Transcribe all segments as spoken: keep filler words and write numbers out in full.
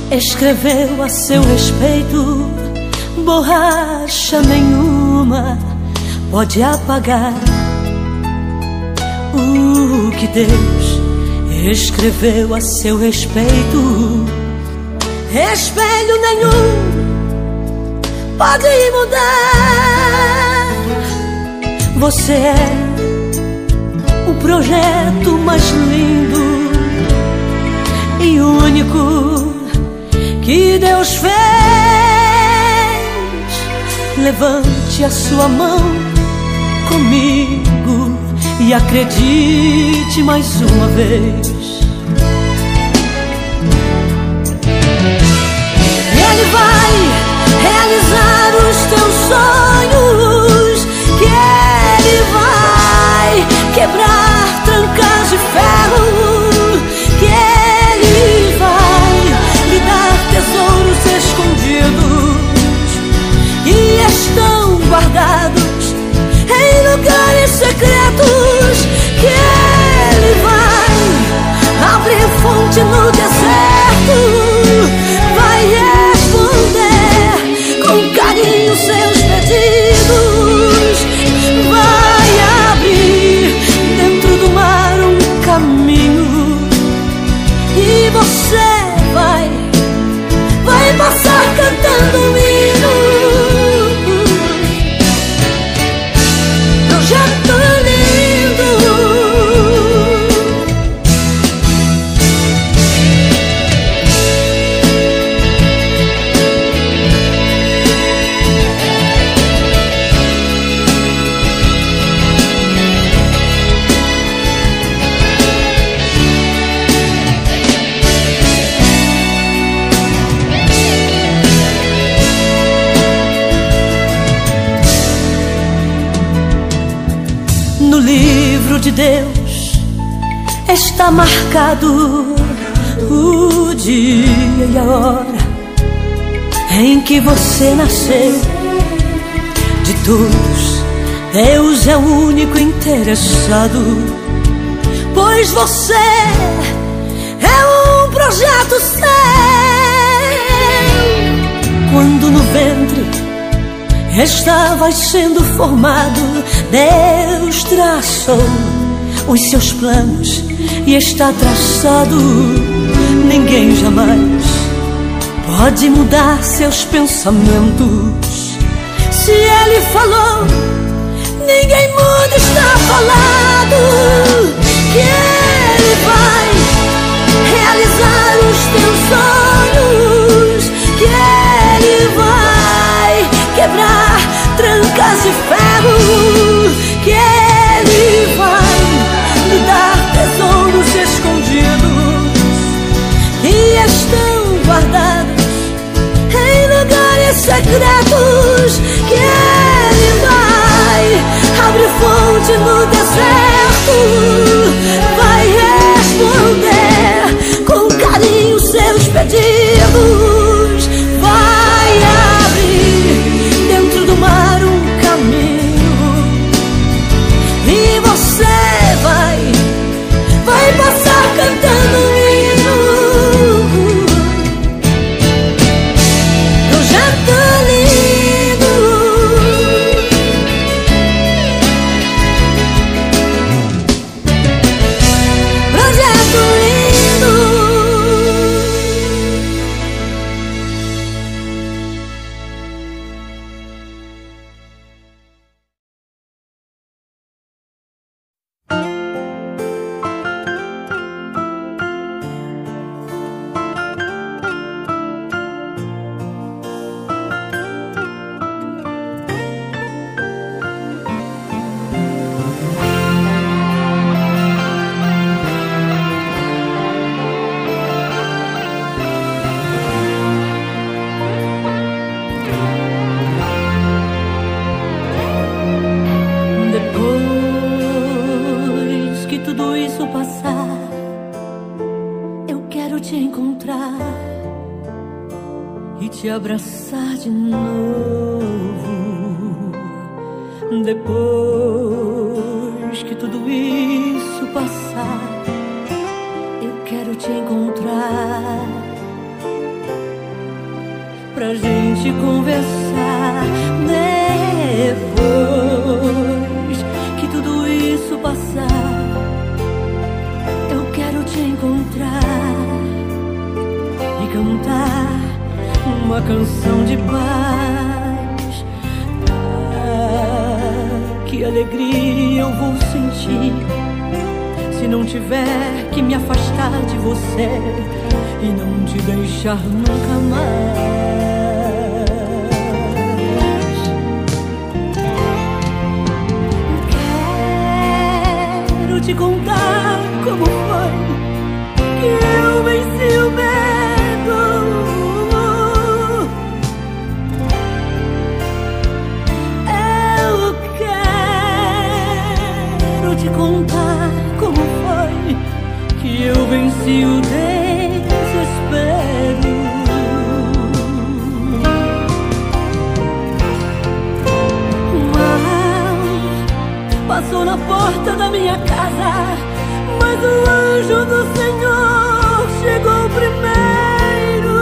escreveu a seu respeito, borracha nenhuma pode apagar o que Deus escreveu a seu respeito. Espelho nenhum pode mudar. Você é o projeto mais lindo e único que Deus fez. Levante a sua mão comigo e acredite mais uma vez. Ele vai realizar os teus sonhos, que Ele vai quebrar trancas de ferro, que Ele vai lhe dar tesouros escondidos e estão guardados em lugares secretos, que Ele vai abrir fonte no deserto, vai responder com carinho seus pedidos, vai abrir dentro do mar um caminho e você vai, vai passar cantando um hino. Projeto lindo. No livro de Deus está marcado o dia e a hora em que você nasceu. De todos, Deus é o único interessado, pois você é um projeto seu. Quando no ventre estavas sendo formado, Deus traçou os seus planos e está traçado. Ninguém jamais pode mudar seus pensamentos. Se Ele falou, ninguém muda, está falado. Que Ele vai realizar os teus sonhos, que Ele vai quebrar trancas de ferro, que Ele vai lhe dar tesouros escondidos que estão guardados em lugares secretos, que Ele vai abrir fonte no deserto, vai responder com carinho seus pedidos, vai abrir dentro do mar um caminho e você vai, vai passar cantando um hino. Projeto lindo. Projeto lindo. Depois que tudo isso passar, eu quero te encontrar e te abraçar de novo. Depois que tudo isso passar, eu quero te encontrar pra gente conversar. Depois que tudo isso passar, eu quero te encontrar e cantar uma canção de paz. Ah, que alegria eu vou sentir se não tiver que me afastar de você e não te deixar nunca mais. Quero te contar como foi que eu venci o medo. Eu quero te contar como foi que eu venci o desespero. O mal passou na porta da minha casa, mas o anjo do Senhor chegou primeiro.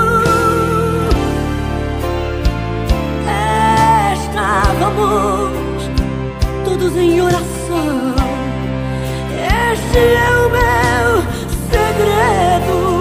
Estávamos todos em oração. Este é o meu segredo.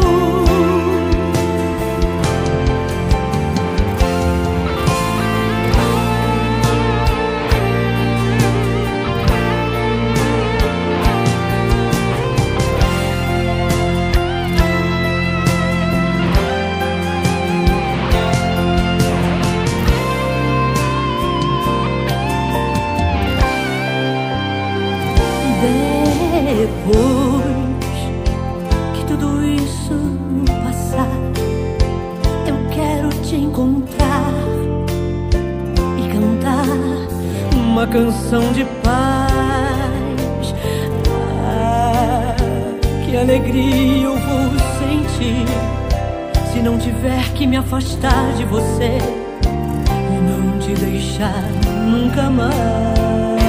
Depois que tudo isso passar, eu quero te encontrar e cantar uma canção de paz. Ah, que alegria eu vou sentir se não tiver que me afastar de você e não te deixar nunca mais.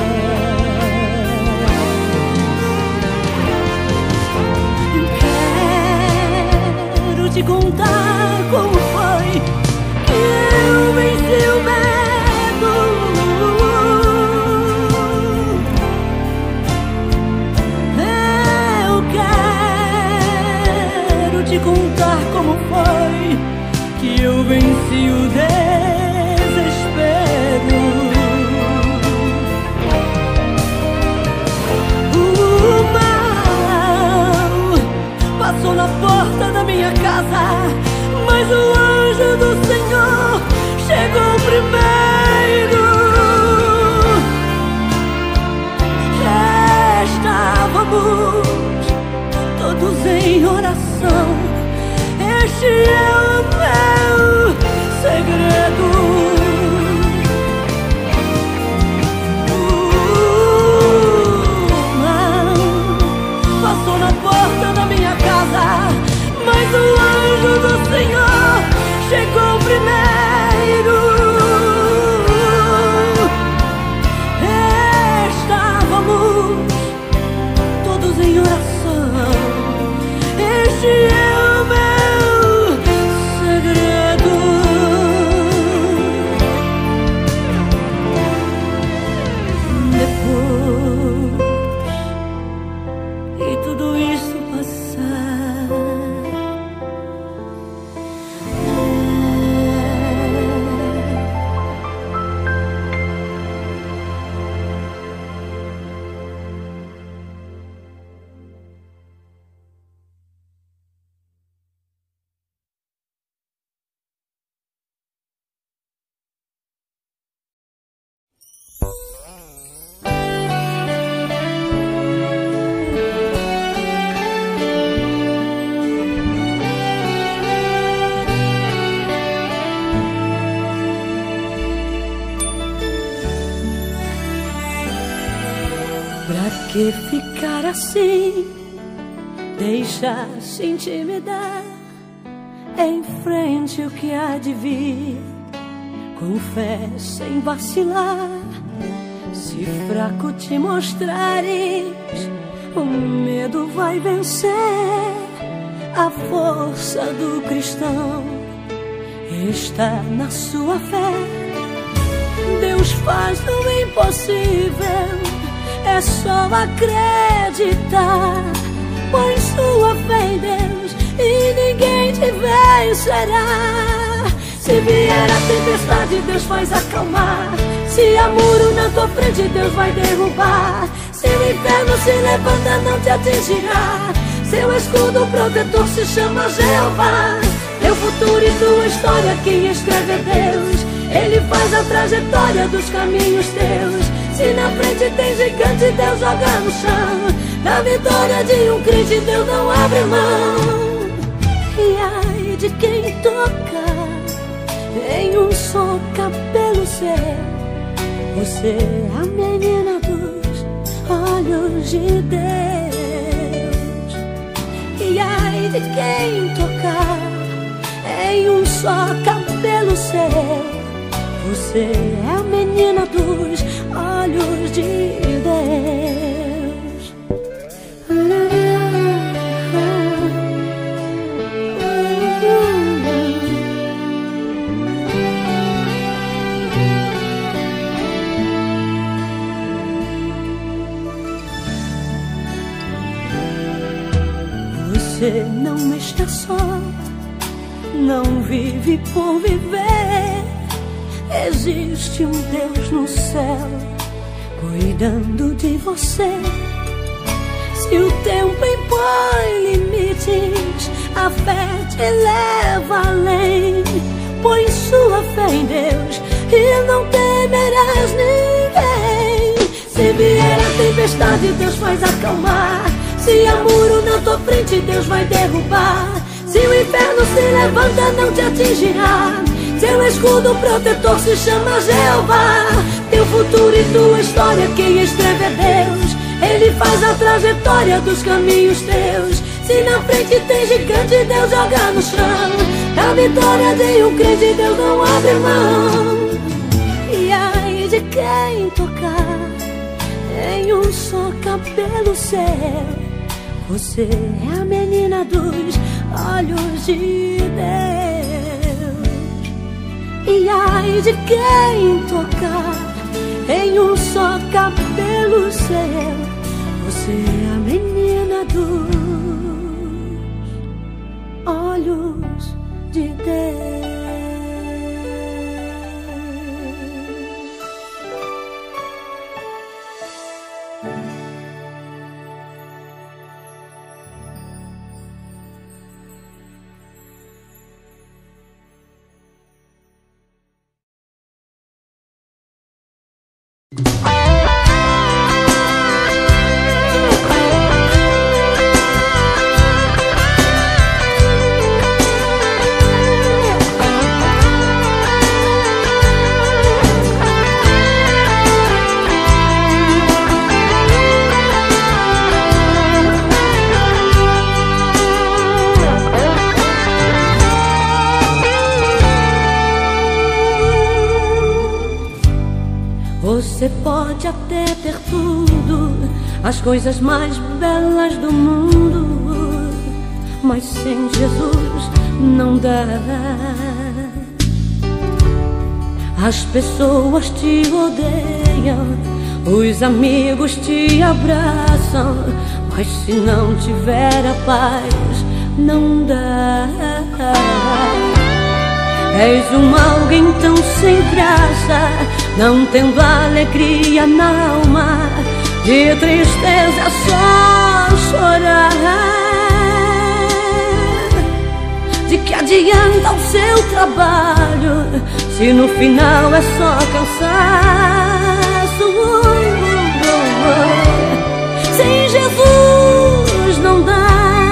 Te contar como foi que eu venci o medo. Eu quero te contar como foi que eu venci o desespero. O mal passou na porta da minha casa, mas o anjo do Senhor chegou primeiro. Estávamos todos em oração. Este é o meu segredo. O mal passou na porta da minha casa, mas o anjo do Senhor chegou primeiro. Estávamos todos em oração. Este é o meu segredo. Depois que tudo isso passar, pra que ficar assim? Deixa se intimidar. Enfrente o que há de vir, com fé sem vacilar. Se fraco te mostrares, o medo vai vencer. A força do cristão está na sua fé. Deus faz o impossível, é só acreditar. Põe sua fé em Deus e ninguém te vencerá. Se vier a tempestade, Deus faz acalmar. Se há muro na tua frente, Deus vai derrubar. Se o inferno se levanta, não te atingirá. Seu escudo protetor se chama Jeová. Teu futuro e tua história, quem escreve é Deus. Ele faz a trajetória dos caminhos teus. Se na frente tem gigante, Deus joga no chão. Na vitória de um crente, Deus não abre mão. E ai de quem tocar em um só cabelo seu. Você é a menina dos olhos de Deus. E ai de quem tocar em um só cabelo seu. Você é a menina dos olhos de Deus. Você não está só, não vive por viver. Existe um Deus no céu cuidando de você. Se o tempo impõe limites, a fé te leva além. Põe sua fé em Deus e não temerás ninguém. Se vier a tempestade, Deus faz acalmar. Se há muro na tua frente, Deus vai derrubar. Se o inferno se levanta, não te atingirá. Seu escudo protetor se chama Jeová. Teu futuro e tua história, quem escreve é Deus. Ele faz a trajetória dos caminhos teus. Se na frente tem gigante, Deus joga no chão. Na vitória de um crente, Deus não abre mão. E ai de quem tocar em um só cabelo seu. Você é a menina dos olhos de Deus. E ai de quem tocar em um só cabelo seu. Você é a menina dos olhos de Deus. Você pode até ter tudo, as coisas mais belas do mundo, mas sem Jesus não dá. As pessoas te odeiam, os amigos te abraçam, mas se não tiver a paz, não dá. És um alguém tão sem graça, não tendo alegria na alma, de tristeza só chorar. De que adianta o seu trabalho, se no final é só cansaço? Sem Jesus não dá.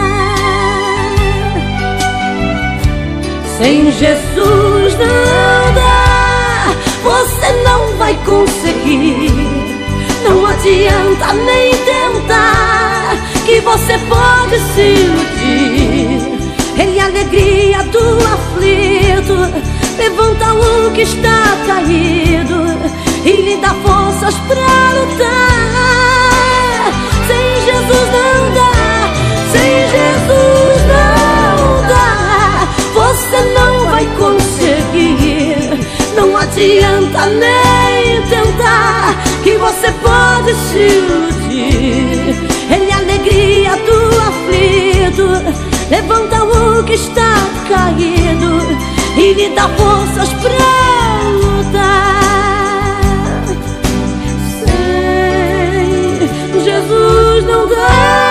Sem Jesus não dá. Você não vai conseguir. Não adianta nem tentar, que você pode se iludir. Ele é a alegria do aflito, levanta o que está caído e lhe dá forças pra lutar. Sem Jesus não dá. Sem Jesus não dá. Você não vai conseguir. não adianta nem tentar, que você pode se iludir. Ele é a alegria do aflito, levanta o que está caído e lhe dá forças pra lutar. Sem Jesus não dá.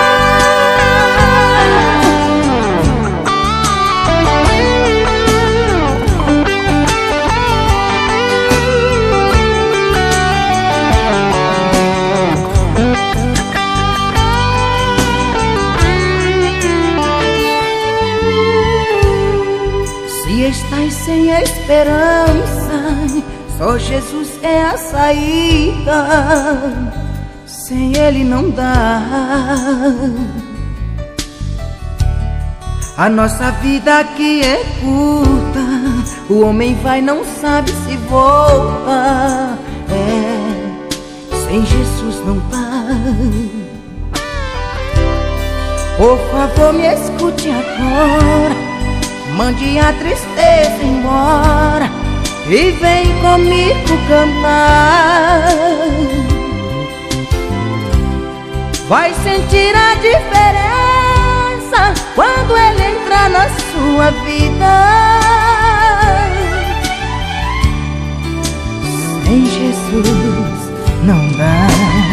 Estás sem esperança, só Jesus é a saída, sem Ele não dá. A nossa vida aqui é curta, o homem vai não sabe se volta, é, sem Jesus não dá. Por favor me escute agora, mande a tristeza embora e vem comigo cantar. Vai sentir a diferença quando Ele entrar na sua vida. Sem Jesus não dá.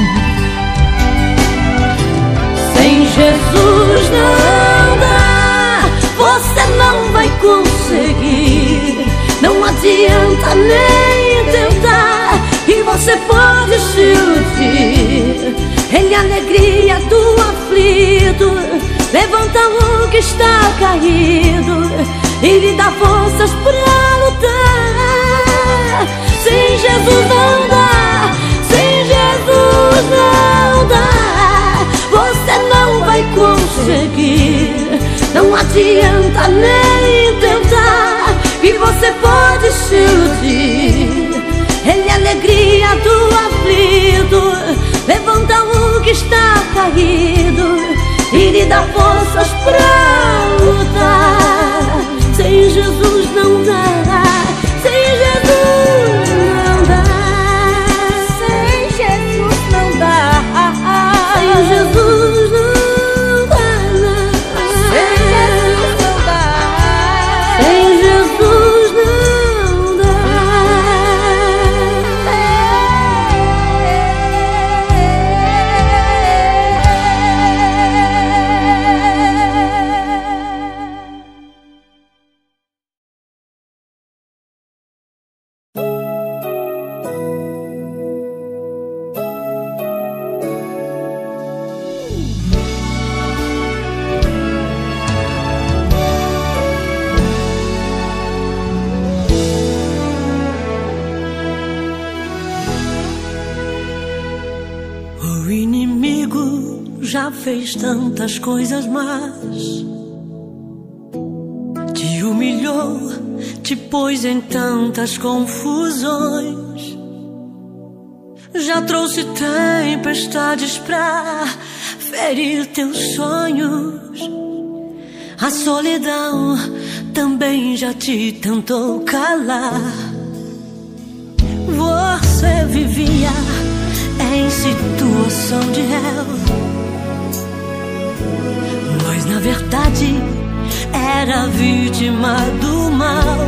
Sem Jesus não dá, você não vai conseguir. Não adianta nem tentar, e você pode se iludir. Ele é a alegria do aflito, levanta o que está caído e lhe dá forças pra lutar. Sem Jesus não dá, sem Jesus não dá, você não vai conseguir. Não adianta nem tentar, e você pode se iludir. Ele é a alegria do aflito, levanta o que está caído e lhe dá forças pra lutar. Sem Jesus não dá, sem Jesus não dá, sem Jesus não dá, sem Jesus não dá. Já fez tantas coisas más, te humilhou, te pôs em tantas confusões. Já trouxe tempestades pra ferir teus sonhos. A solidão também já te tentou calar. Você vivia em situação de réu, mas na verdade era vítima do mal.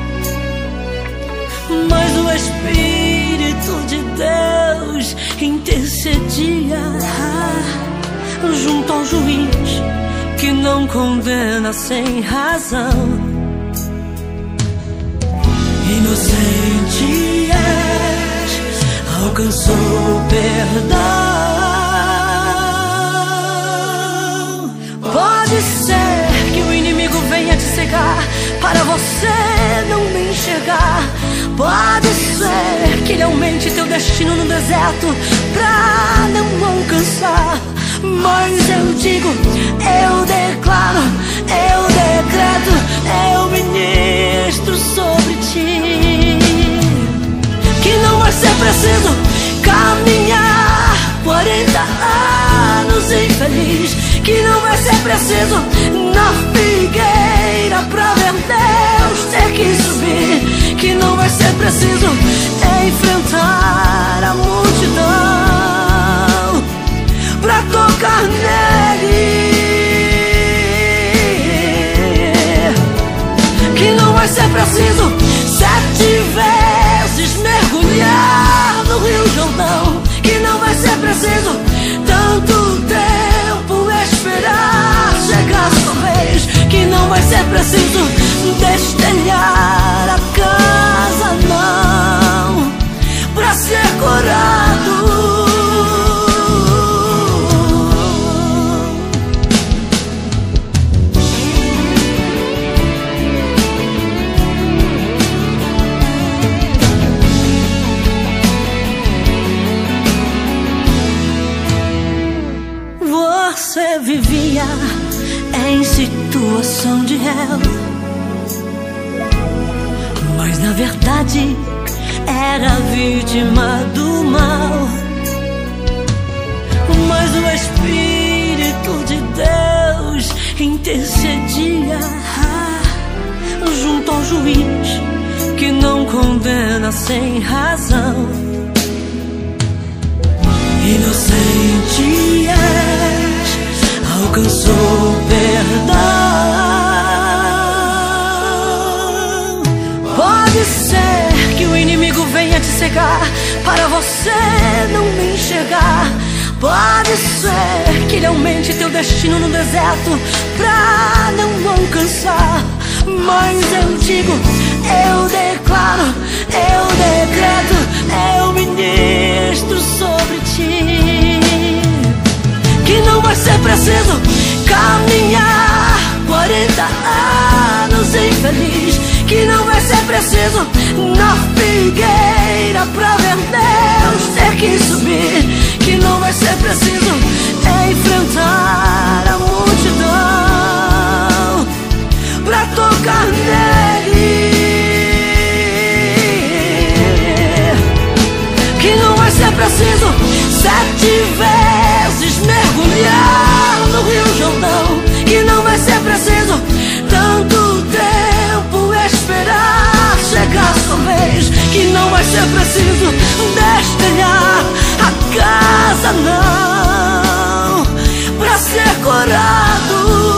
Mas o Espírito de Deus intercedia junto ao juiz que não condena sem razão. Inocente és, alcançou perdão. Pode ser que o inimigo venha te cegar para você não me enxergar. Pode ser que ele aumente teu destino no deserto pra não alcançar. Mas eu digo, eu declaro, eu decreto, eu ministro sobre ti, que não vai ser preciso caminhar quarenta anos infeliz, que não vai ser preciso na figueira pra ver Deus ter que subir, que não vai ser preciso enfrentar a multidão pra tocar nele. Que não vai ser preciso sete vezes mergulhar no Rio Jordão. Que não vai ser preciso tanto tempo esperar chegar a sua vez. Que não vai ser preciso destelhar a casa, não, pra ser curado. Você vivia em situação de réu, mas na verdade era vítima do mal. Mas o Espírito de Deus intercedia junto ao juiz que não condena sem razão. Inocente és, alcançou perdão. Pode ser que o inimigo venha te cegar para você não me enxergar. Pode ser que ele aumente teu destino no deserto pra não alcançar. Mas eu digo, eu declaro, eu decreto, eu ministro sobre ti. Que não vai ser preciso caminhar quarenta anos infeliz. Que não vai ser preciso na figueira pra ver Deus ter que subir. Que não vai ser preciso enfrentar a multidão pra tocar nele. Que não vai ser preciso sete vezes mergulhar no Rio Jordão. Que não vai ser preciso tanto tempo esperar chegar a sua vez. Que não vai ser preciso destelhar a casa, não, pra ser curado.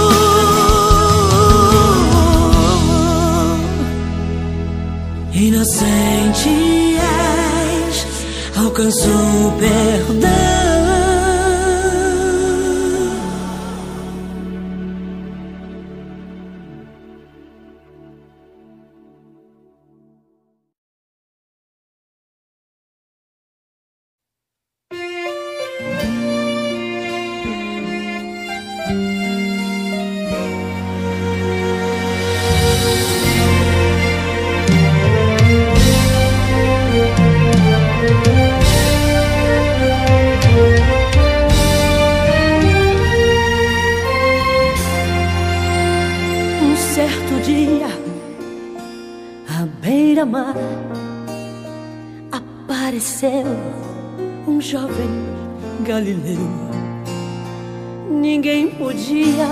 Inocente és, alcançou perdão. Apareceu um jovem galileu. Ninguém podia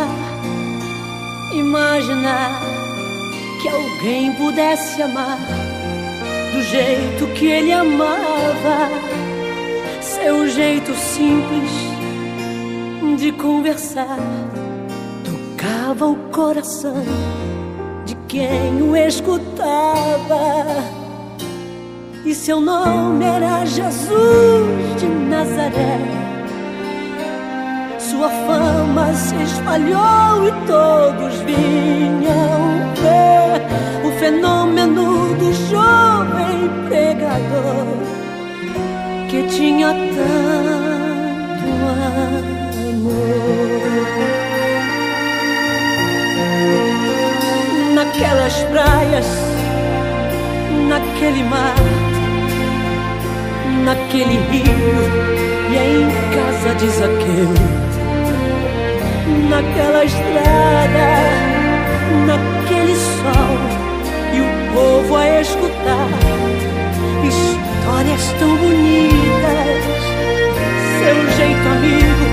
imaginar que alguém pudesse amar do jeito que ele amava. Seu jeito simples de conversar tocava o coração de quem o escutava. E seu nome era Jesus de Nazaré. Sua fama se espalhou e todos vinham ver o fenômeno do jovem pregador que tinha tanto amor. Naquelas praias, naquele mar, naquele rio e em casa de Zaqueu, naquela estrada, naquele sol, e o povo a escutar histórias tão bonitas. Seu jeito amigo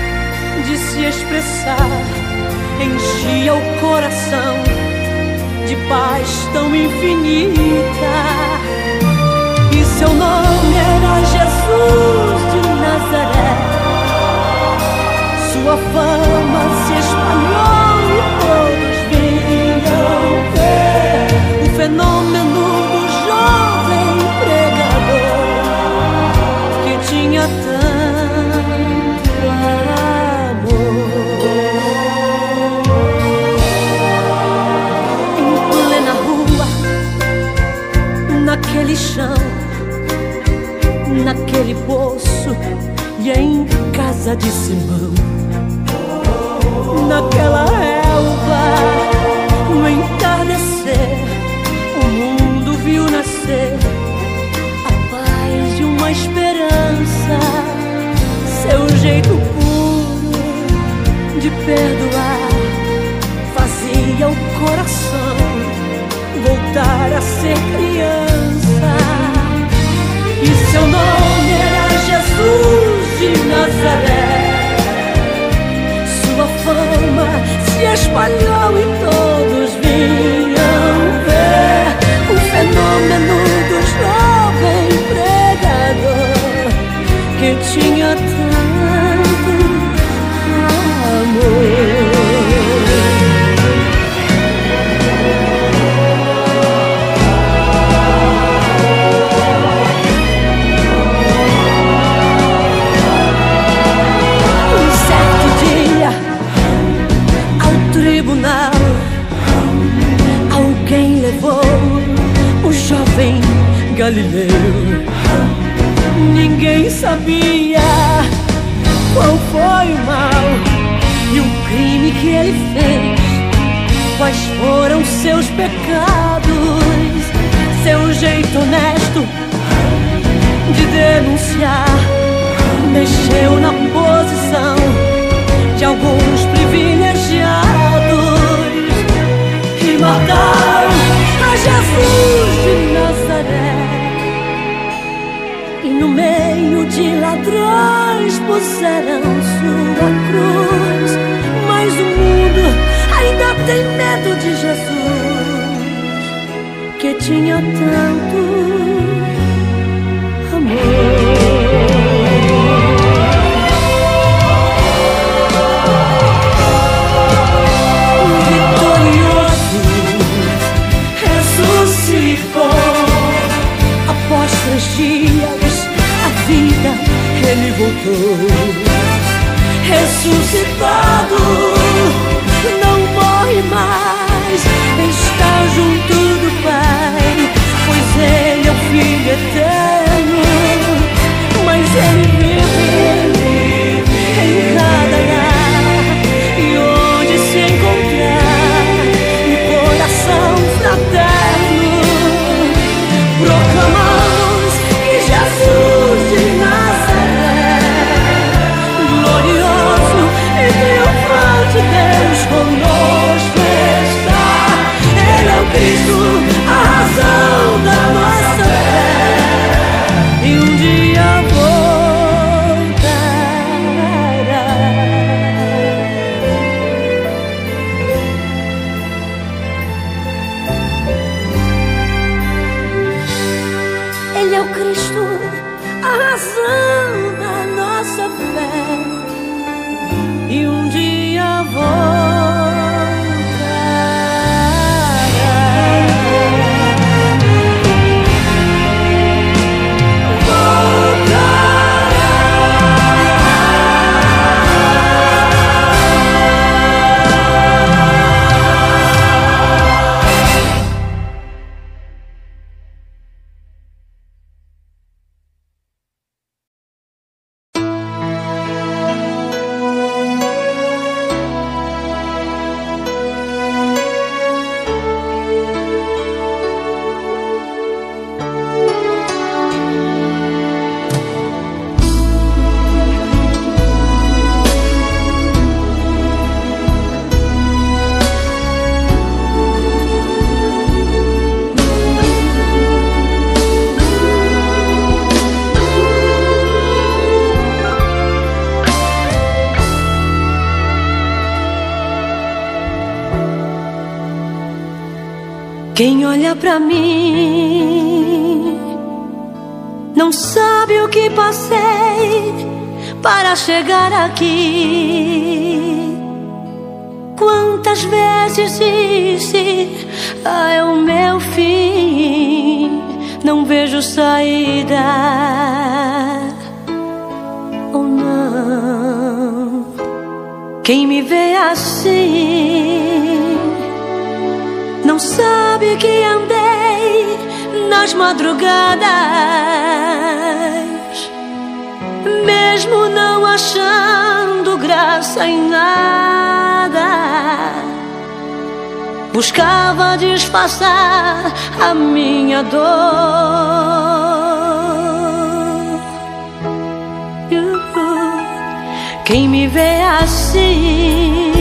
de se expressar enchia o coração de de paz tão infinita. E seu nome era Jesus de Nazaré. Sua fama se espalhou e todos vinham ver o fenômeno do jovem pregador que tinha tanto amor. Em plena rua, naquele chão, naquele poço e em casa de Simão, naquela relva, no entardecer, o mundo viu nascer a paz de uma esperança. Seu jeito puro de perdoar fazia o coração voltar a ser criança. E seu nome era Jesus de Nazaré. Sua fama se espalhou e todos vinham ver o fenômeno do jovem pregador que tinha tanto amor. Alguém levou o jovem Galileu. Ninguém sabia qual foi o mal e o crime que ele fez. Quais foram seus pecados? Seu jeito honesto de denunciar mexeu na posição de alguns privilegiados e mataram a Jesus de Nazaré. E no meio de ladrões puseram sua cruz. Mas o mundo ainda tem medo de Jesus, que tinha tanto amor. Após três dias, a vida ele voltou. Ressuscitado, não morre mais, está junto do Pai, pois ele é o Filho eterno. Mas ele vive em cada lar, e onde se encontrar um coração fraterno, proclamamos que Jesus de Nazaré olha pra mim não sabe o que passei para chegar aqui. Quantas vezes disse, ah, é o meu fim, não vejo saída. Oh não, quem me vê assim não sabe que andei nas madrugadas, mesmo não achando graça em nada, buscava disfarçar a minha dor. Quem me vê assim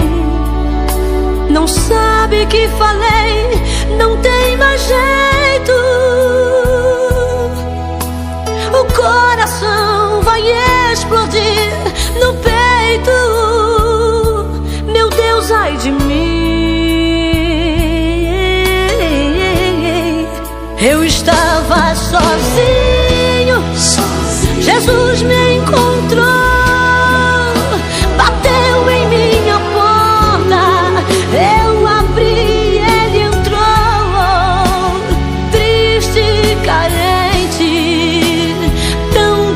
não sabe que falei, não tem mais jeito. O coração vai explodir no peito. Meu Deus, ai de mim. Eu estava sozinho, sozinho. Jesus me encontrou, bateu em minha porta, eu abri, ele entrou, triste e carente, tão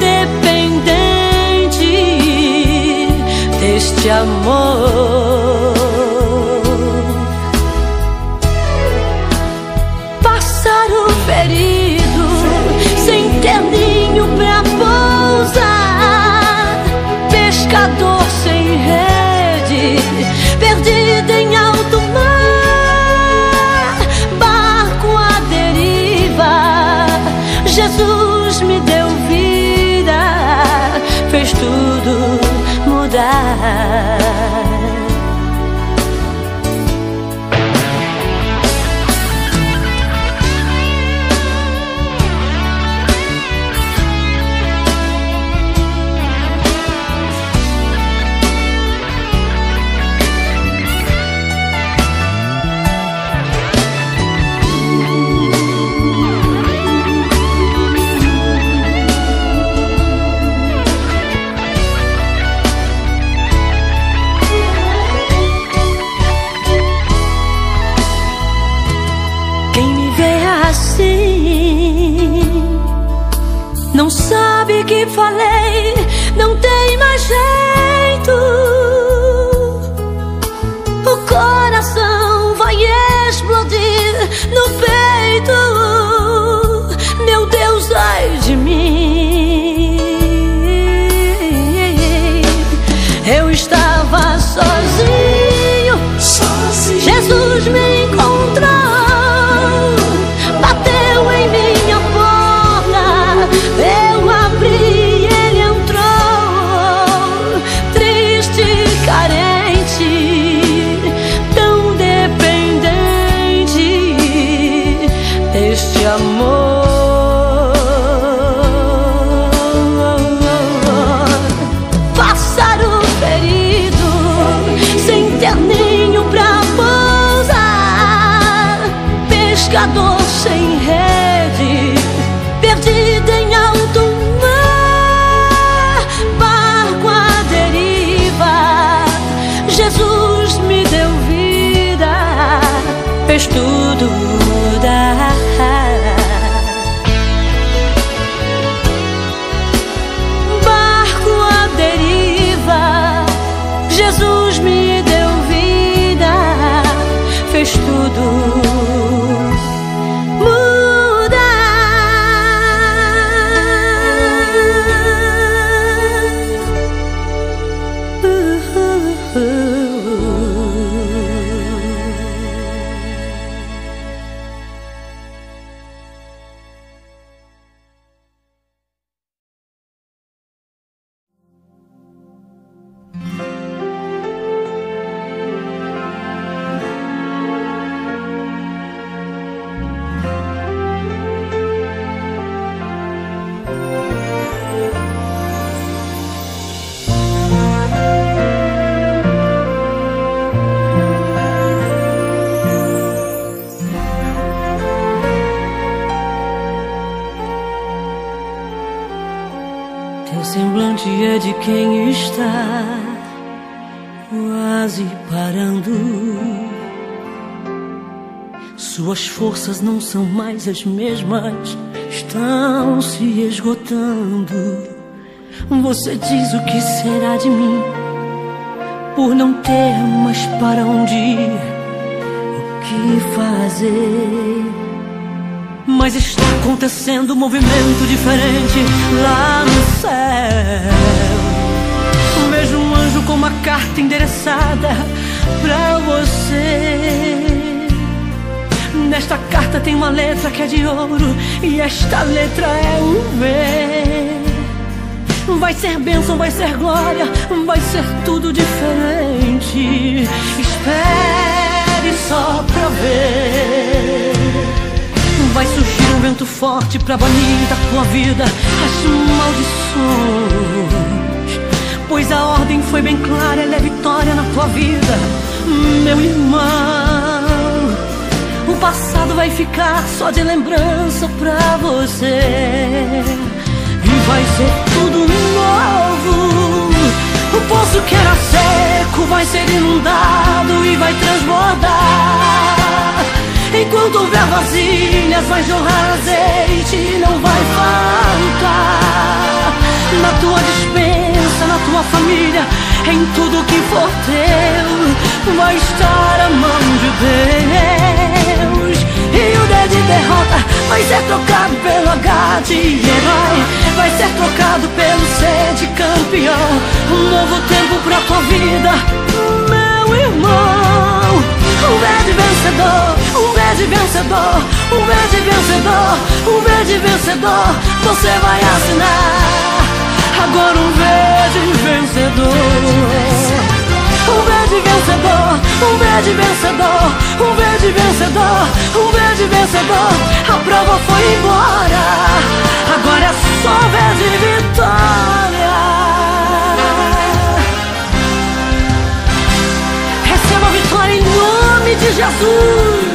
dependente deste amor. Pássaro ferido, sem ter ninho pra pousar, pescador sem rede, perdido em alto mar, barco à deriva. Jesus me deu vida, fez tudo mudar. Não sabe que falei, não tem mais jeito. O coração vai explodir no peito. Meu Deus, ai de mim. Eu estava sozinho, sozinho. Jesus me encontrou, bateu em minha porta, eu abri, ele entrou, triste e carente, tão dependente deste amor. Pássaro ferido, sem ter ninho pra pousar, pescador sem rede, perdido em alto mar, barco à deriva. Jesus me deu vida, fez tudo mudar. Barco à deriva, Jesus me deu vida, fez tudo mudar. semblante é de quem está quase parando. Suas forças não são mais as mesmas, estão se esgotando. Você diz o que será de mim, por não ter mais para onde ir, o que fazer. Mas está acontecendo um movimento diferente lá no céu. Vejo um anjo com uma carta endereçada pra você. Nesta carta tem uma letra que é de ouro, e esta letra é um V. Vai ser bênção, vai ser glória, vai ser tudo diferente. Espere só pra ver. Vai surgir um vento forte pra banir da tua vida as maldições, pois a ordem foi bem clara, ela é vitória na tua vida, meu irmão. O passado vai ficar só de lembrança pra você, e vai ser tudo novo. O poço que era seco vai ser inundado e vai transbordar. Enquanto houver vasilhas, vai jorrar azeite e não vai faltar. Na tua despensa, na tua família, em tudo que for teu, vai estar a mão de Deus. E o D de derrota vai ser trocado pelo H de herói, vai ser trocado pelo C de campeão. Um novo tempo pra tua vida, meu irmão. Um V de vencedor, um V de vencedor, um V de vencedor, um V de vencedor, você vai assinar agora um V de vencedor. Um V de vencedor, um V de vencedor, um V de vencedor, um V de vencedor. A prova foi embora, agora é só V de vitória. Receba a vitória em nome de Jesus.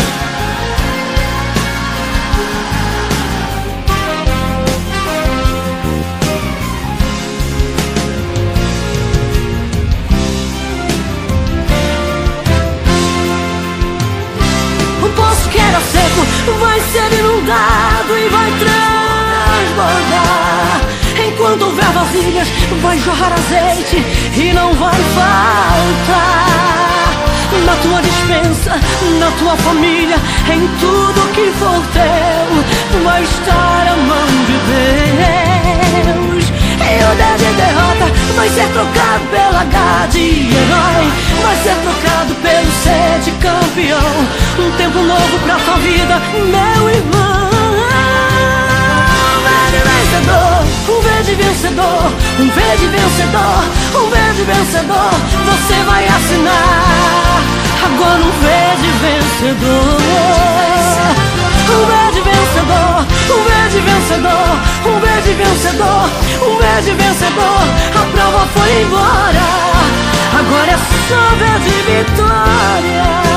O poço que era seco vai ser inundado e vai transbordar. Enquanto houver vasilhas, vai jorrar azeite e não vai faltar. Na tua despensa, na tua família, em tudo que for teu, vai estar a mão de Deus. E o D de derrota vai ser trocado pelo H de herói, vai ser trocado pelo C de campeão. Um tempo novo pra tua vida, meu irmão. Um V de vencedor, um V de vencedor, um V de vencedor, um V de vencedor, você vai assinar agora um V de vencedor. Um V de vencedor, um V de vencedor, um V de vencedor, um V de vencedor. A prova foi embora, agora é só V de vitória.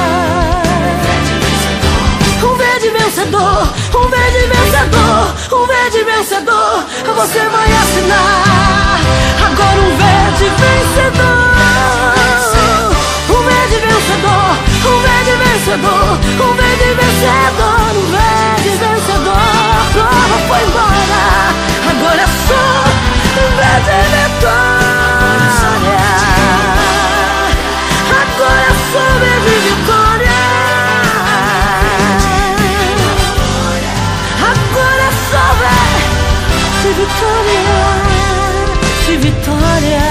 Um V de vencedor, um V de vencedor, um V de vencedor, você vai assinar agora um V de vencedor. Um V de vencedor, um V de vencedor, um V de vencedor, um V de vencedor. A prova foi embora, agora é só um V de vitória. Agora é só um V de vitória. Agora é só V de vitória, de vitória,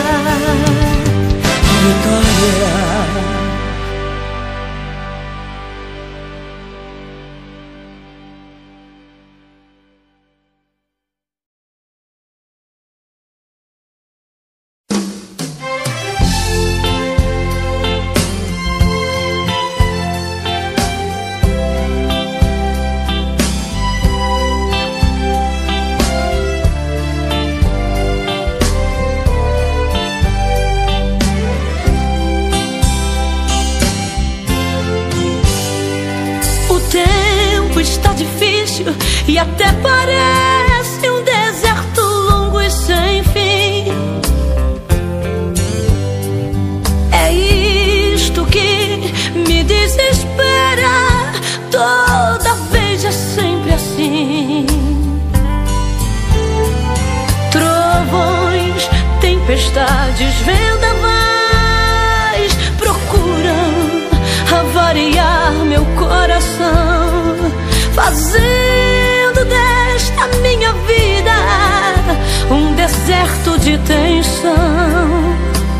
de vitória. E até parece um deserto longo e sem tempestades vendavais procuram avariar meu coração, fazendo desta minha vida um deserto de tensão.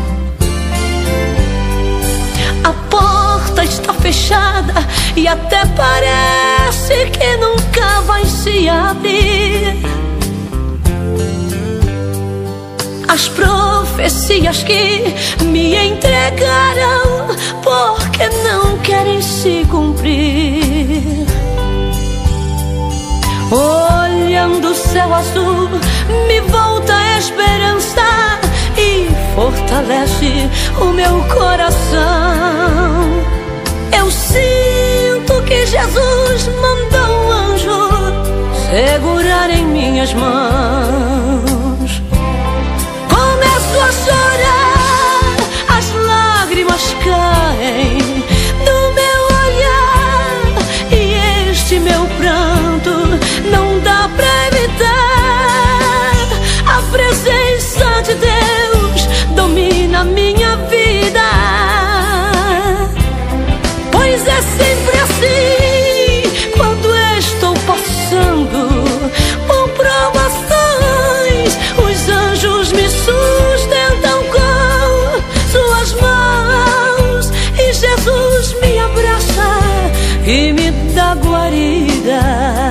A porta está fechada e até parece que nunca vai se abrir. As profecias que me entregaram, porque não querem se cumprir. Olhando o céu azul, me volta a esperança e fortalece o meu coração. Eu sinto que Jesus mandou um anjo segurar em minhas mãos. Começo a chorar, as lágrimas caem do meu olhar, e este meu pranto não dá pra evitar. A presença de Deus domina minha vida, pois é sempre assim quando estou passando por provações. Os anjos me sustentam com suas mãos, e Jesus me abraça e me dá guarida.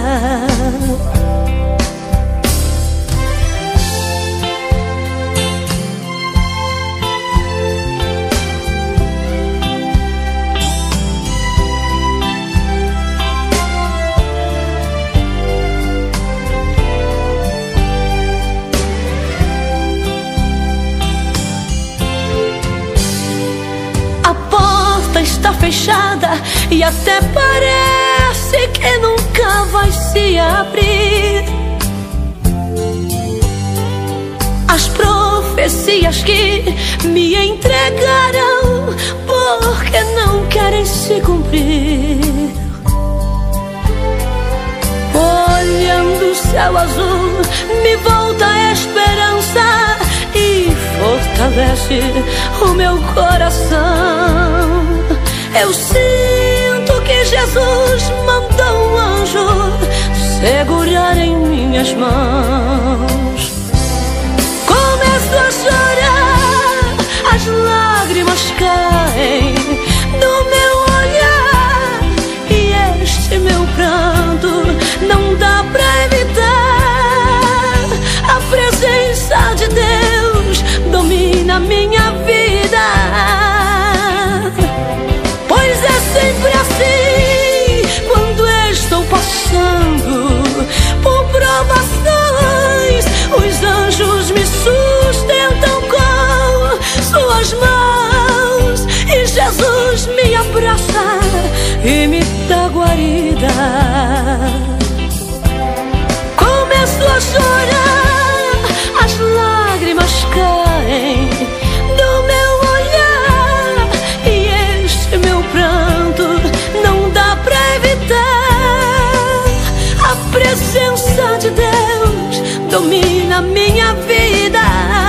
Está fechada e até parece que nunca vai se abrir. As profecias que me entregaram, porque não querem se cumprir. Olhando o céu azul, me volta a esperança e fortalece o meu coração. Eu sinto que Jesus mandou um anjo segurar em minhas mãos. Começo a chorar, as lágrimas caem do meu olhar, e este meu pranto não dá pra evitar. A presença de Deus domina minha vida, pois é sempre assim quando estou passando por provações. Os anjos me sustentam com suas mãos, e Jesus me abraça e me dá guarida. Começo a chorar, as lágrimas caem do meu olhar, e este meu pranto não dá pra evitar. A presença de Deus domina minha vida,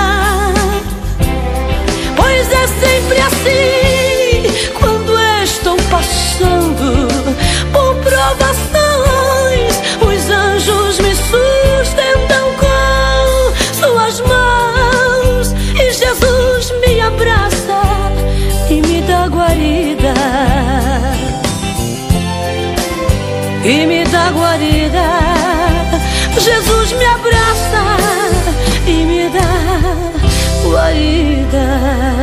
pois é sempre assim quando estou passando por provações. Os anjos me sustentam com suas mãos, e Jesus me abraça e me dá guarida, e me dá guarida. Jesus me abraça e me dá guarida.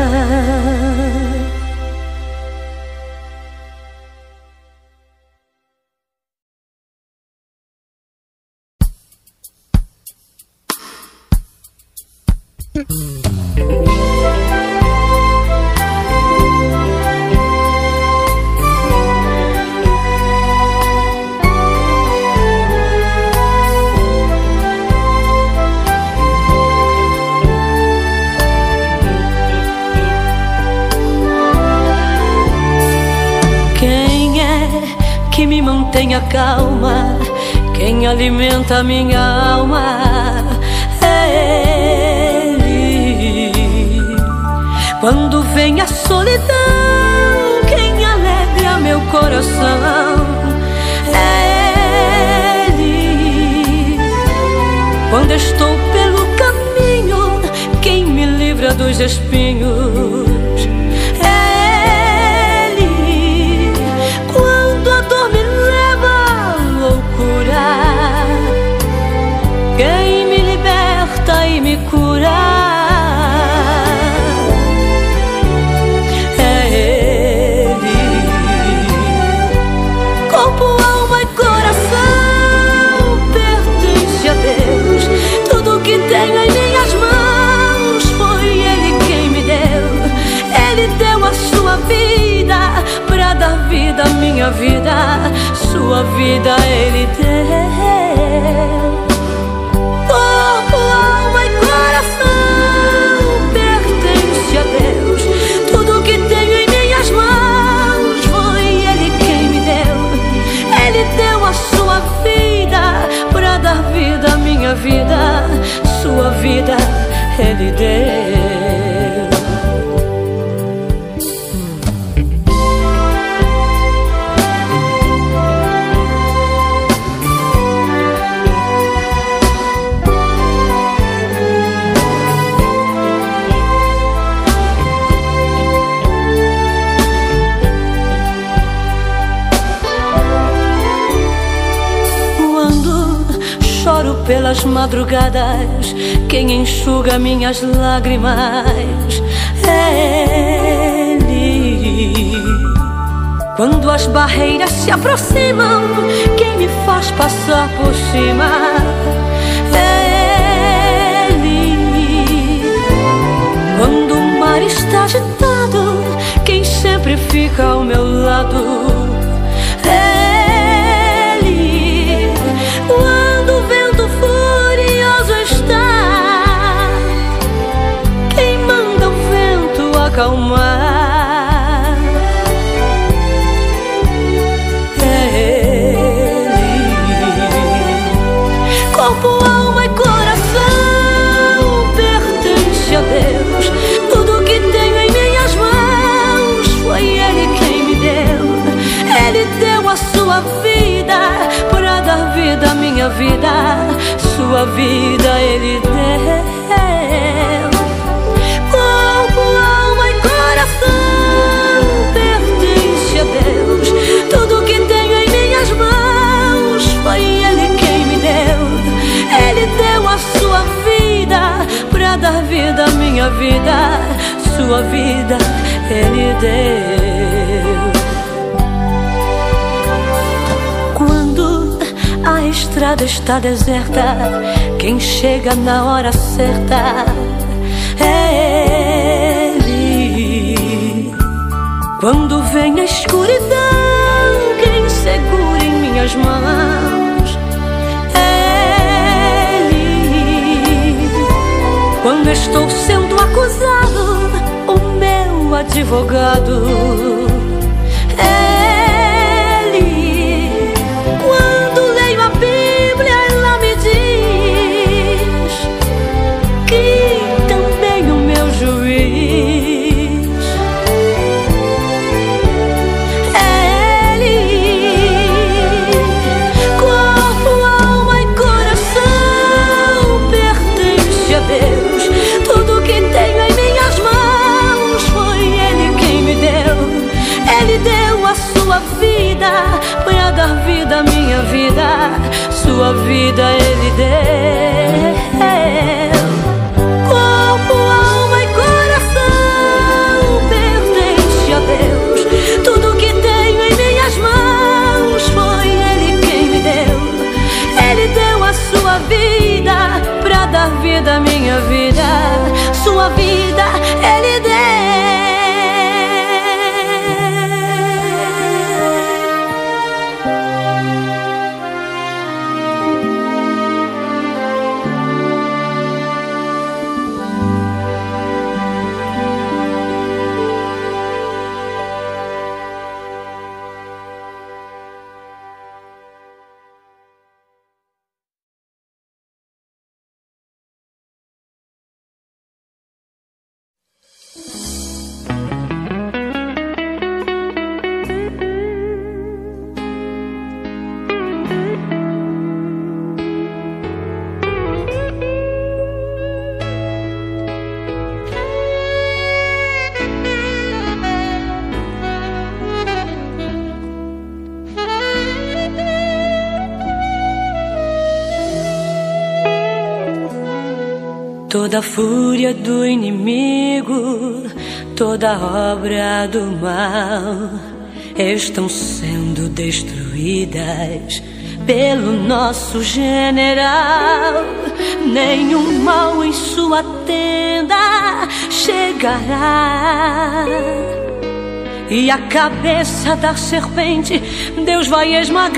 Que me mantenha calma, quem alimenta minha alma é Ele. vem a solidão, quem alegra meu coração é Ele. Quando estou pelo caminho, quem me livra dos espinhos é Ele. Quando a dor me leva à loucura, quem me liberta e me cura tenho em minhas mãos, foi Ele quem me deu. Ele deu a sua vida pra dar vida à minha vida. Sua vida Ele deu. Corpo, alma e coração pertence a Deus. Tudo que tenho em minhas mãos foi Ele quem me deu. Ele deu a sua vida pra dar vida à minha vida. Sua vida Ele deu. Pelas madrugadas, quem enxuga minhas lágrimas é Ele. Quando as barreiras se aproximam, quem me faz passar por cima é Ele. Quando o mar está agitado, quem sempre fica ao meu lado é Ele. Quando o vento furioso está, quem manda o vento acalmar é Ele. Corpo, alma e coração pertence a Deus. Tudo que tenho em minhas mãos foi Ele quem me deu. Ele deu a sua vida pra dar vida à minha vida. Sua vida Ele deu. Corpo, alma e coração pertence a Deus. Tudo que tenho em minhas mãos foi Ele quem me deu. Ele deu a sua vida pra dar vida à minha vida. Sua vida Ele deu. A estrada está deserta, quem chega na hora certa é Ele. Quando vem a escuridão, quem segura em minhas mãos é Ele. Quando estou sendo acusado, o meu advogado é Ele. Quando leio a Bíblia, ela me diz que também o meu juiz é Ele. Corpo, alma e coração pertence a Deus. Tudo que tenho em minhas mãos foi Ele quem me deu. Ele deu a sua vida pra dar vida à minha vida. Sua vida Ele deu. Corpo, alma e coração pertence a Deus. Tudo que tenho em minhas mãos foi Ele quem me deu. Ele deu a sua vida pra dar vida à minha vida. Sua vida Ele deu. Toda a fúria do inimigo, toda a obra do mal estão sendo destruídas pelo nosso general. Nenhum mal em sua tenda chegará, e a cabeça da serpente Deus vai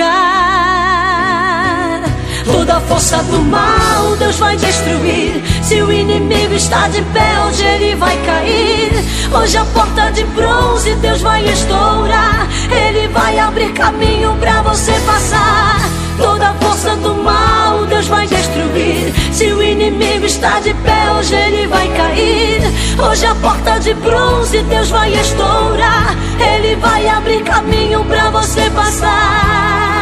esmagar. Toda a força do mal Deus vai destruir. Se o inimigo está de pé, hoje ele vai cair. Hoje a porta de bronze Deus vai estourar. Ele vai abrir caminho pra você passar. Toda a força do mal Deus vai destruir. Se o inimigo está de pé, hoje ele vai cair. Hoje a porta de bronze Deus vai estourar. Ele vai abrir caminho pra você passar.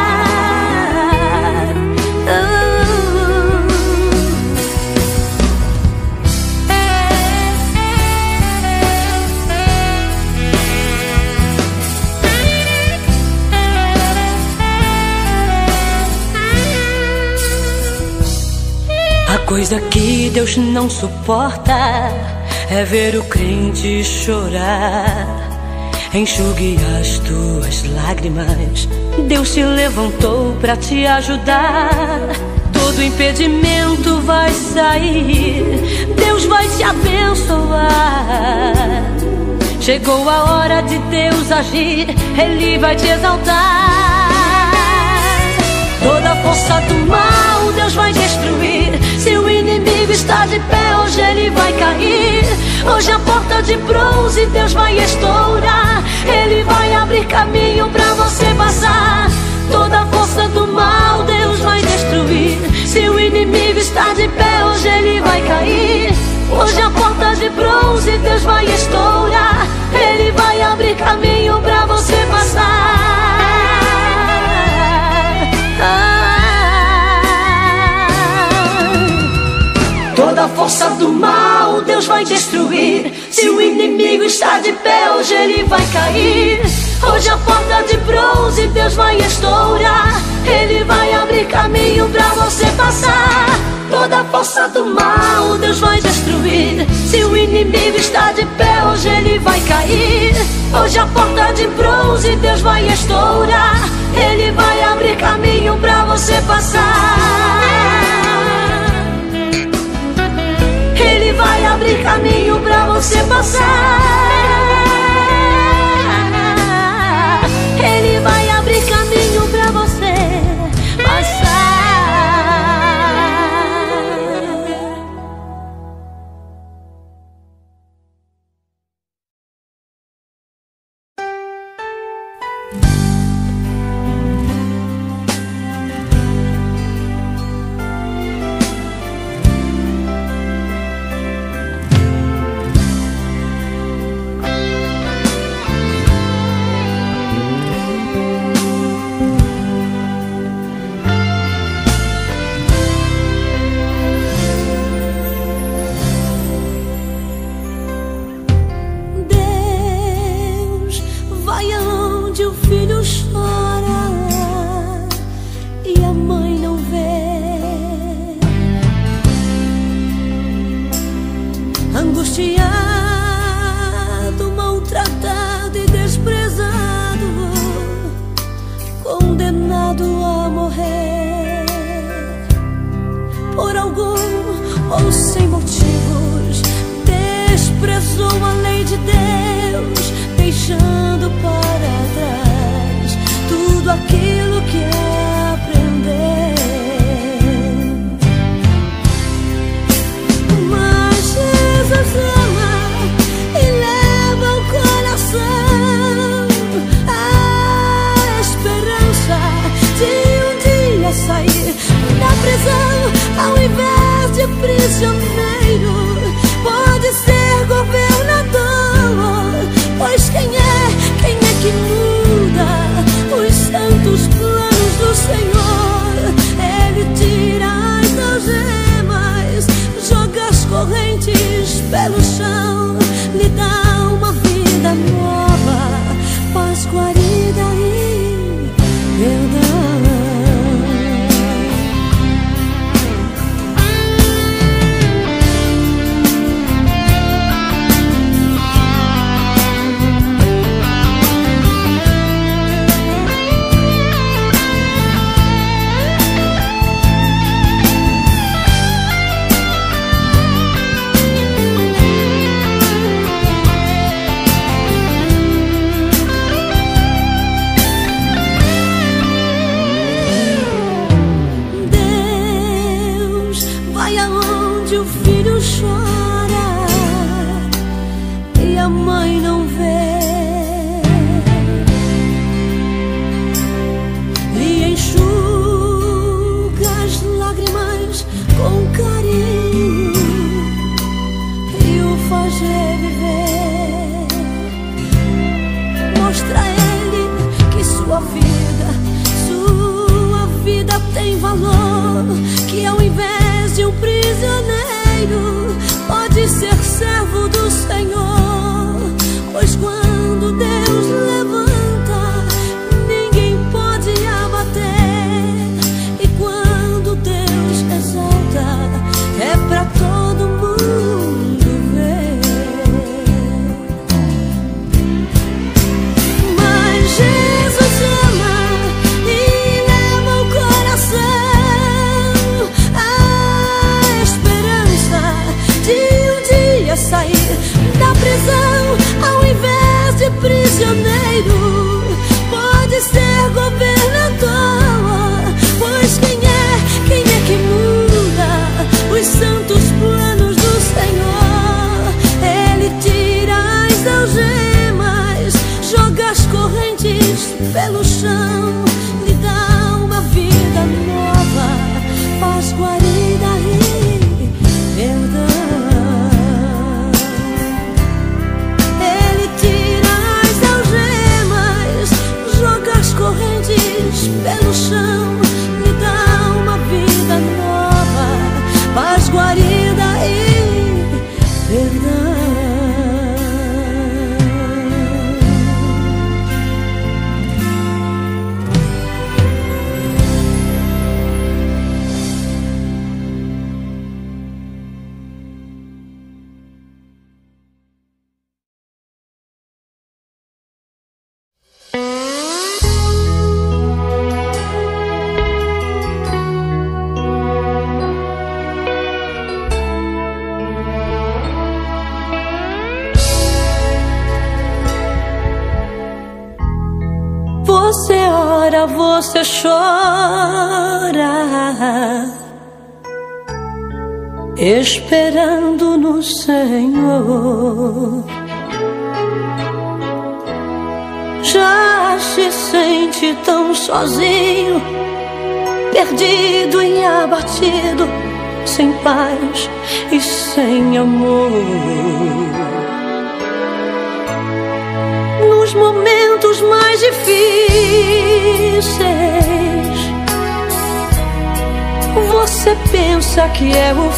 A coisa que Deus não suporta é ver o crente chorar. Enxugue as tuas lágrimas, Deus se levantou pra te ajudar. Todo impedimento vai sair, Deus vai te abençoar. Chegou a hora de Deus agir, Ele vai te exaltar. Toda a força do mal Deus vai destruir. Se o inimigo está de pé, hoje ele vai cair. Hoje a porta de bronze Deus vai estourar. Ele vai abrir caminho pra você passar. Toda a força do mal Deus vai destruir. Se o inimigo está de pé, hoje ele vai cair. Hoje a porta de bronze Deus vai estourar. Ele vai abrir caminho pra você passar. Toda a força do mal Deus vai destruir. Se o inimigo está de pé, hoje ele vai cair. Hoje a porta de bronze Deus vai estourar. Ele vai abrir caminho pra você passar. Toda a força do mal Deus vai destruir. Se o inimigo está de pé, hoje ele vai cair. Hoje a porta de bronze Deus vai estourar. Ele vai abrir caminho pra você passar. Ele vai abrir caminho pra você passar. Ele vai abrir caminho pra você passar. Angustiado, maltratado e desprezado, condenado a morrer por algum ou sem motivos, desprezou a lei de Deus, deixando para trás tudo aquilo que aprendeu. Deus ama e leva o coração a esperança de um dia sair da prisão. Ao invés de prisioneiro, pode ser governador. Pois quem é, quem é que muda os santos planos do Senhor? Ele tira as algemas, joga as correntes pelo chão, lhe dá uma vida nova, paz, guarida e perdão. você chora, esperando no Senhor. Já se sente tão sozinho, perdido e abatido, sem paz e sem amor. Nos momentos mais difíceis, você pensa que é o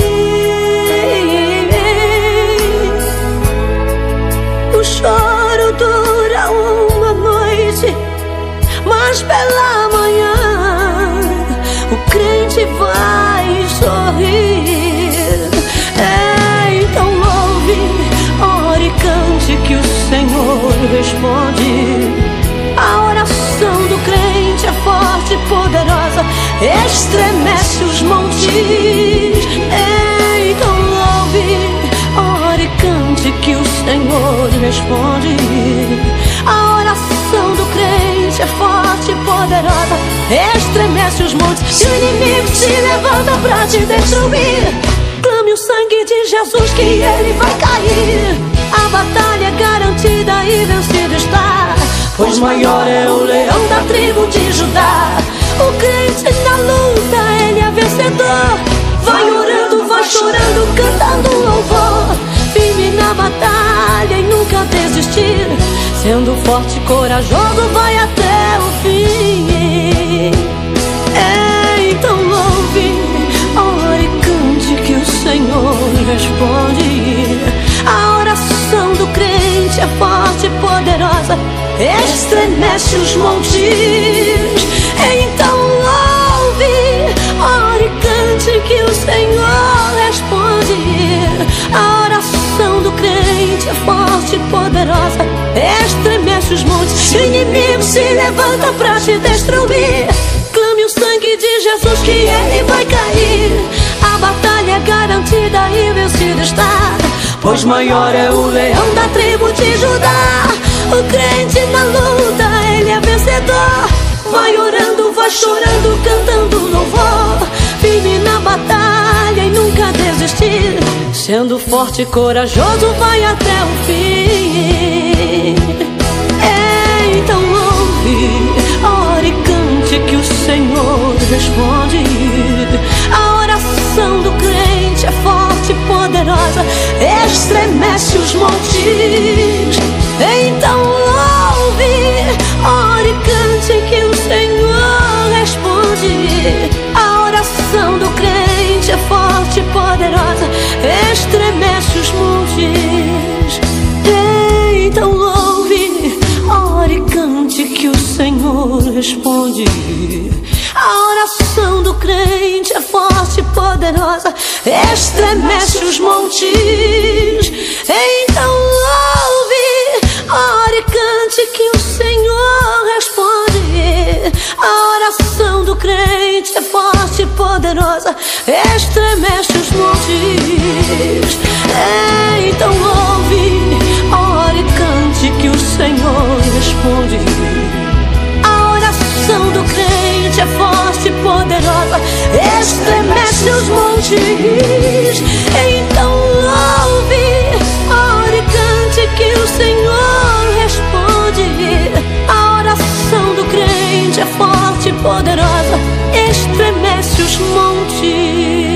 fim. O choro dura uma noite, mas pela manhã o crente vai sorrir. É, então ouve, ore e cante que o Senhor responde. A oração do crente é forte e poderosa, estremece os montes. É, então ouve, ore e cante que o Senhor responde. A oração do crente é forte e poderosa, estremece os montes. E o inimigo se levanta pra te destruir. Clame o sangue de Jesus que ele vai cair. A batalha é garantida e vencida está, pois maior é o leão da tribo de Judá. O crente na luta, ele é vencedor. Vai orando, vai chorando, cantando louvor, firme na batalha e nunca desistir. Sendo forte e corajoso, vai até o fim. É, então ouve, ore e cante que o Senhor responde. A oração do crente é forte e poderosa, estremece os montes. Então ouve, ore e cante que o Senhor responde. A oração do crente é forte e poderosa, estremece os montes. O inimigo se levanta pra te destruir. Clame o sangue de Jesus que ele vai cair. A batalha é garantida e vencida está, pois maior é o leão da tribo de Judá. O crente na luta, ele é vencedor. Vai orando, vai chorando, cantando louvor, firme na batalha e nunca desistir. Sendo forte e corajoso, vai até o fim. É, então ouve, ore e cante que o Senhor responde. A oração do crente é forte e poderosa, estremece os montes. Então ouve, ore e cante que o Senhor responde. A oração do crente é forte e poderosa, estremece os montes. Então ouve, ore e cante que o Senhor responde. A oração do crente é forte e poderosa, estremece os montes. Então ouve, ore e cante que o Senhor responde. A oração do crente é forte e poderosa, estremece os montes. É, então ouve, ore e cante que o Senhor responde. A oração do crente é forte e poderosa, estremece os montes. Então ouve, ore e cante que o Senhor responde. A oração do crente é forte e poderosa, estremece os montes.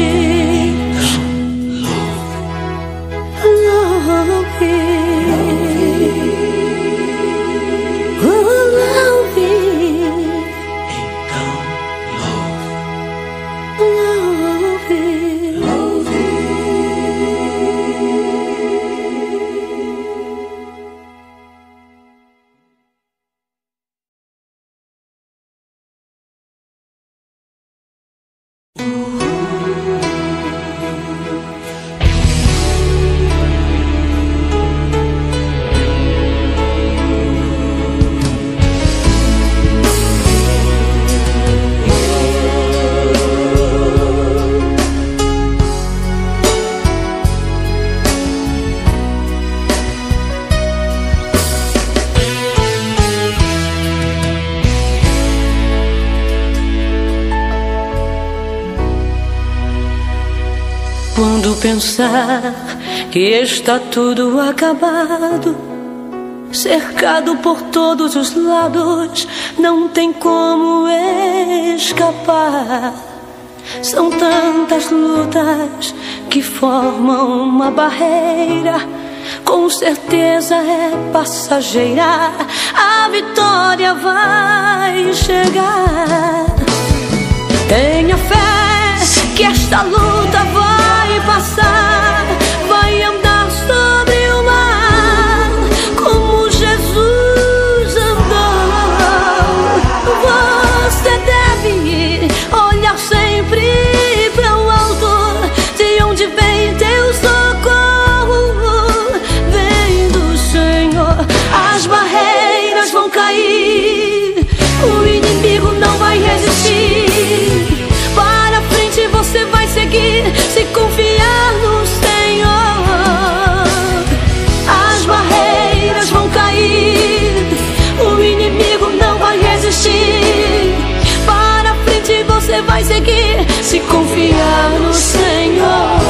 Quando pensar que está tudo acabado, cercado por todos os lados, não tem como escapar. São tantas lutas que formam uma barreira, com certeza é passageira, a vitória vai chegar. Tenha fé que esta luta vai passar, vai andar sobre o mar como Jesus andou. Você deve olhar sempre para o alto, de onde vem teu socorro, vem do Senhor. As barreiras vão cair, o inimigo não vai resistir. Para frente você vai seguir, se confiar no Senhor. As barreiras vão cair, o inimigo não vai resistir. Para frente você vai seguir, se confiar no Senhor.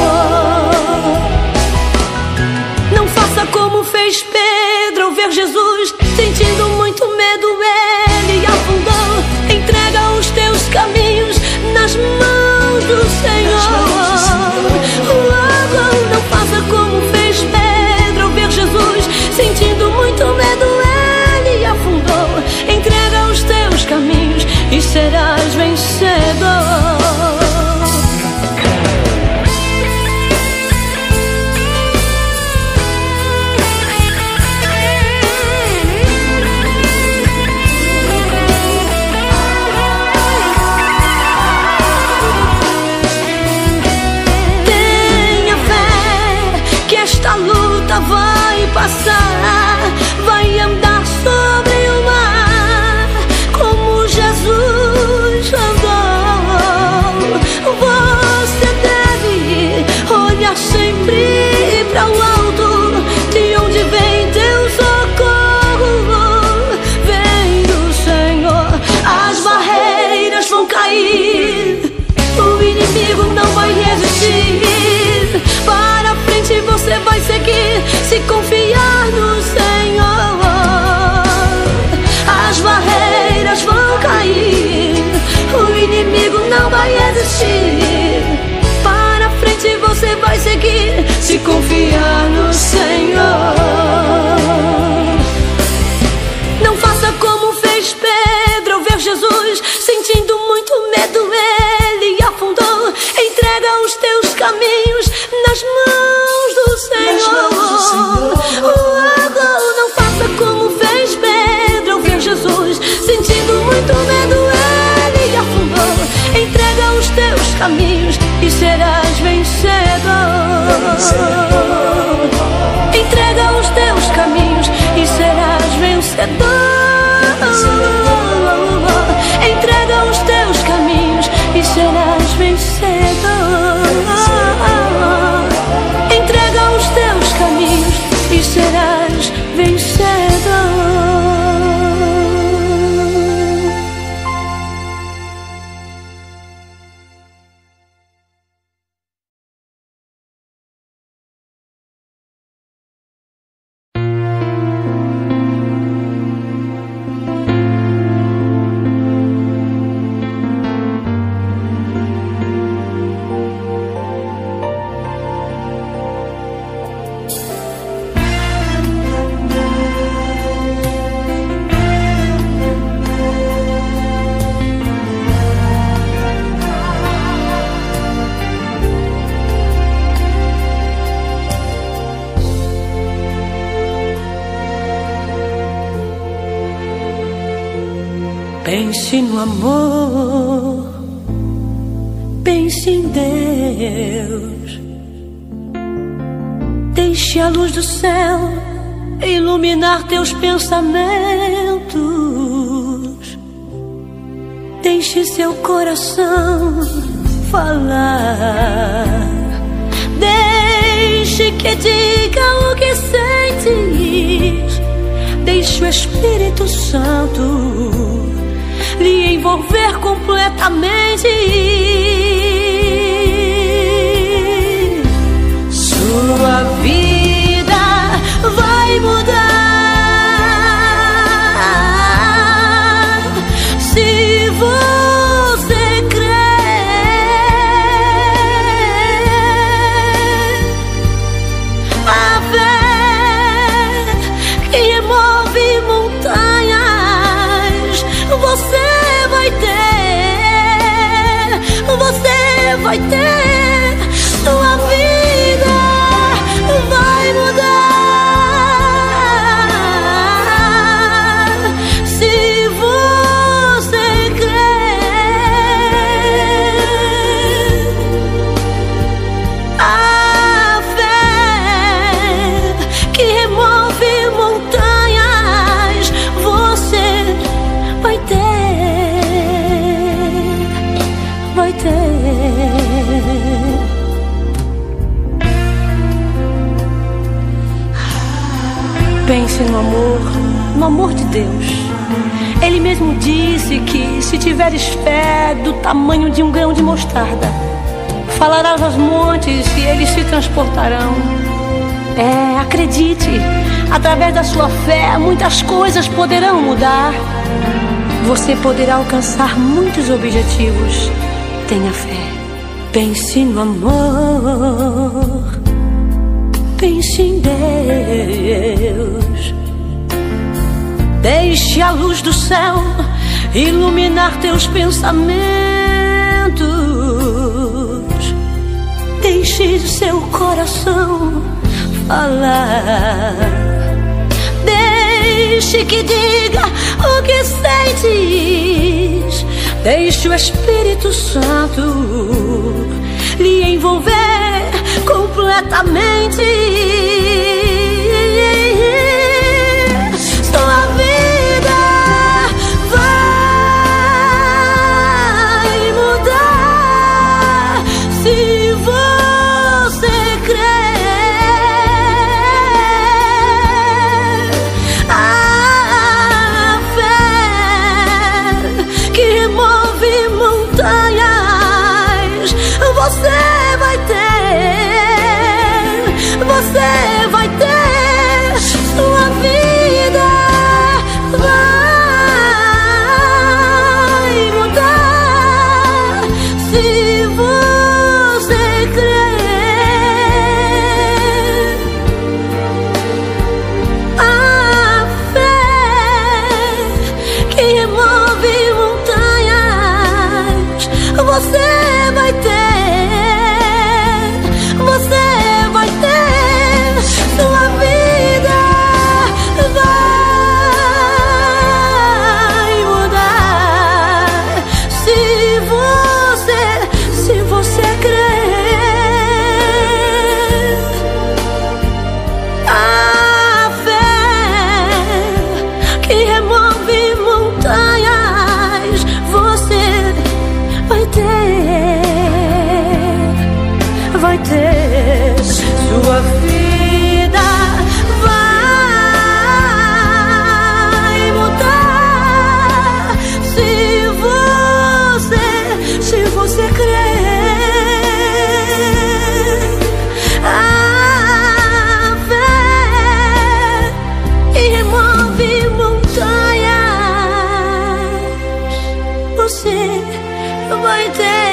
Não faça como fez Pedro ao ver Jesus, sentindo muito medo, ele afundou. Entrega os teus caminhos nas mãos do Senhor. Não faça como fez Pedro ao ver Jesus, sentindo muito medo, ele afundou. Entrega os teus caminhos e serás vencedor. Vai passar, vai andar sobre o mar como Jesus andou. Você deve olhar sempre para o alto, de onde vem teu socorro, vem do Senhor. As barreiras vão cair, o inimigo não vai resistir. Para frente você vai seguir, se confiar no Senhor. As barreiras vão cair, o inimigo não vai resistir. Para frente você vai seguir, se confiar no Senhor. Não faça como fez Pedro ao ver Jesus, sentindo muito medo, ele afundou. Entrega os teus caminhos nas mãos do Senhor. Não faça como fez Pedro ao ver Jesus, sentindo muito medo, ele afundou. Entrega os teus caminhos e serás vencedor. Entrega os teus caminhos e serás vencedor. Entrega os teus caminhos e serás vencedor. Entrega os teus caminhos e serás vencedor. Pense no amor, pense em Deus. Deixe a luz do céu iluminar teus pensamentos. Deixe seu coração falar. Deixe que diga o que sentes. Deixe o Espírito Santo lhe envolver completamente. vai ter. Sua vida vai mudar se você crer. A fé que remove montanhas você vai ter, vai ter. Pense no amor, no amor de Deus. Ele mesmo disse que se tiveres fé do tamanho de um grão de mostarda, falarás aos montes e eles se transportarão. É, acredite, através da sua fé muitas coisas poderão mudar. Você poderá alcançar muitos objetivos. Tenha fé. Pense no amor, pense em Deus. Deixe a luz do céu iluminar teus pensamentos. Deixe seu coração falar. Deixe que diga o que sentes. Deixe o Espírito Santo lhe envolver completamente. Sua vida vai mudar se você crer. A fé que remove montanhas você vai ter, você vai ter. Sua vida vai mudar se você crer. A fé que remove montanhas você vai ter, você vai ter. Sua vida vai mudar se você, se você crer. A fé que remove montanhas você vai ter, vai ter. Sua vida vai mudar se você, se você crer. A fé que remove montanhas você vai ter.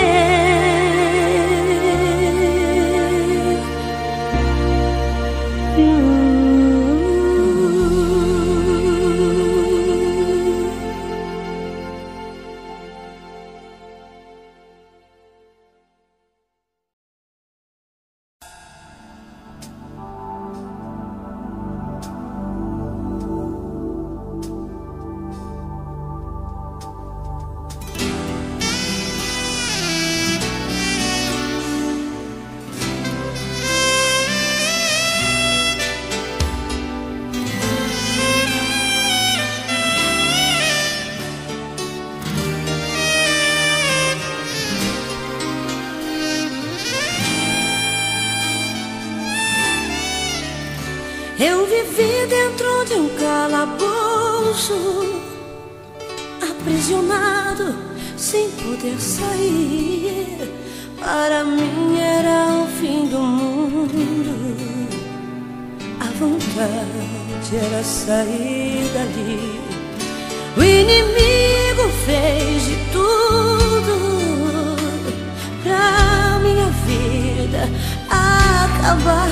Eu vivi dentro de um calabouço, aprisionado, sem poder sair. Para mim era o fim do mundo. A vontade era sair dali. O inimigo fez de tudo pra minha vida acabar.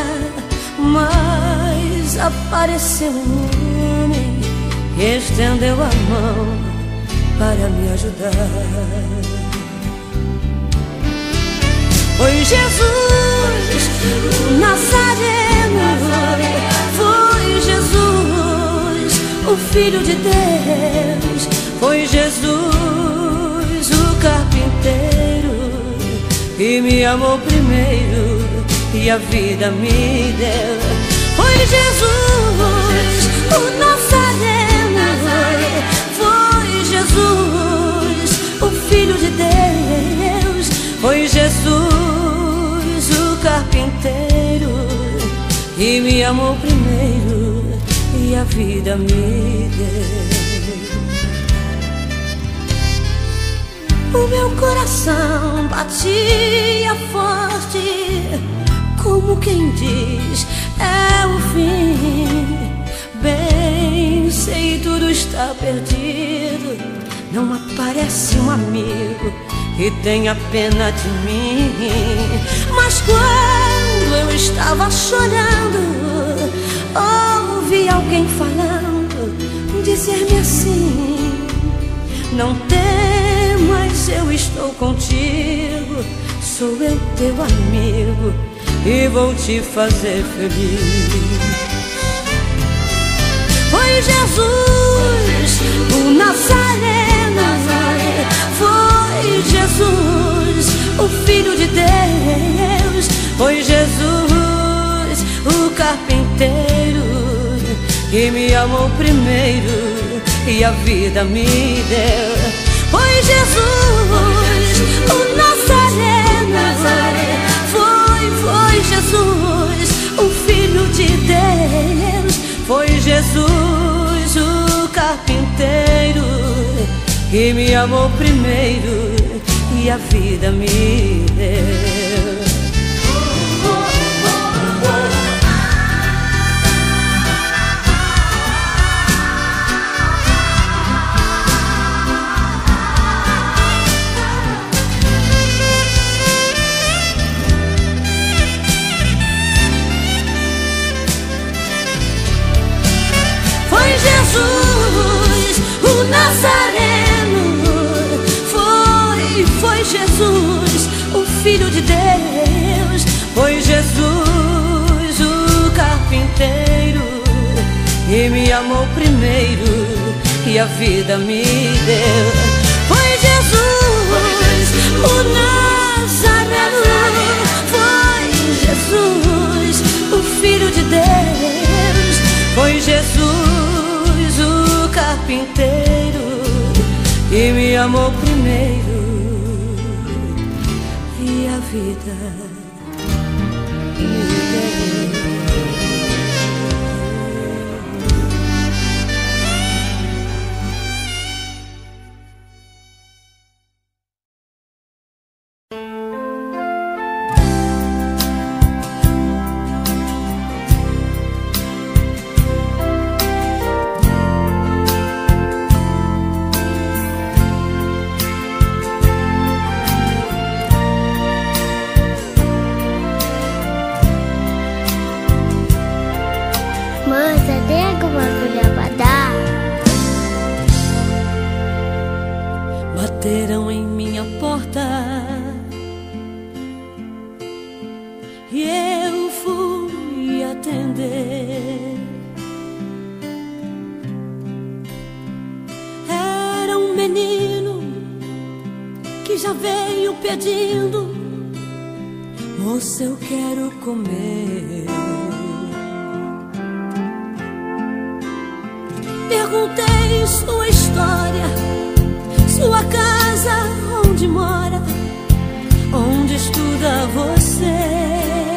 Mas apareceu um homem que estendeu a mão para me ajudar. foi Jesus, o Nazareno, foi Jesus, o Filho de Deus, foi Jesus, o carpinteiro, que me amou primeiro e a vida me deu. Foi Jesus, o Nazareno, foi Jesus, o Filho de Deus, foi Jesus, o carpinteiro, que me amou primeiro e a vida me deu. O meu coração batia forte, como quem diz, é o fim. Bem, sei tudo está perdido, não aparece um amigo que tenha pena de mim. Mas quando eu estava chorando, ouvi alguém falando, dizer-me assim: não temas, eu estou contigo, sou eu teu amigo e vou te fazer feliz. Foi Jesus, o Nazareno, foi Jesus, o Filho de Deus, foi Jesus, o carpinteiro, que me amou primeiro e a vida me deu. Foi Jesus, o Nazareno, foi, foi Jesus, o Filho de Deus, foi Jesus, o carpinteiro, que me amou primeiro e a vida me deu. Jesus, o Nazareno, foi, foi Jesus, o Filho de Deus, foi Jesus, o carpinteiro, que me amou primeiro e a vida me deu. Foi Jesus, o Nazareno, foi Jesus, o Filho de Deus, foi Jesus, carpinteiro, que me amou primeiro e a vida me deu. Bateram em minha porta e eu fui atender. Era um menino que já veio pedindo: moça, eu quero comer. Perguntei sua história, sua casa, onde mora, onde estuda você.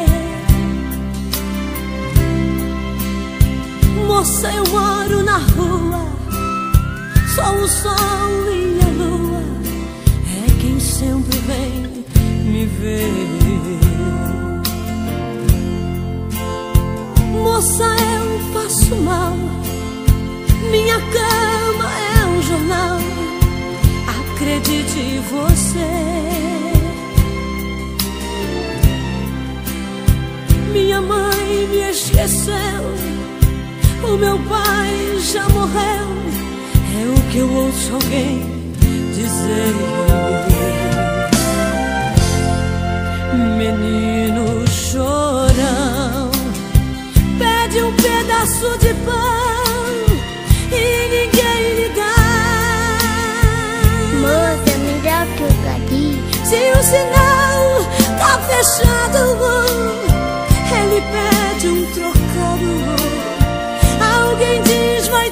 Moça, eu moro na rua, só o sol e a lua é quem sempre vem me ver. Moça, eu faço mal, minha cama é um jornal, acredite você. Minha mãe me esqueceu, o meu pai já morreu, é o que eu ouço alguém dizer. sinal tá fechado, ele pede um trocado. Alguém diz vai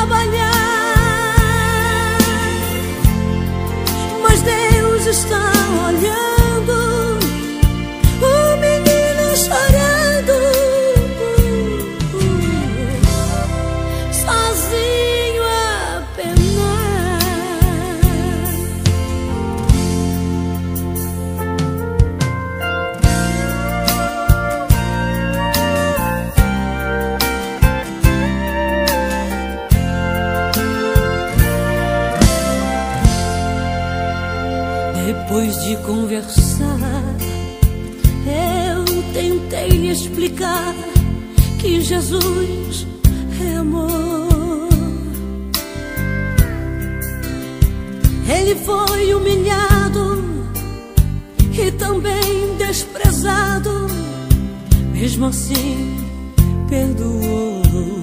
trabalhar, mas Deus está olhando o menino chorando, sozinho a penar. Depois de conversar, eu tentei lhe explicar que Jesus é amor. Ele foi humilhado e também desprezado, mesmo assim perdoou.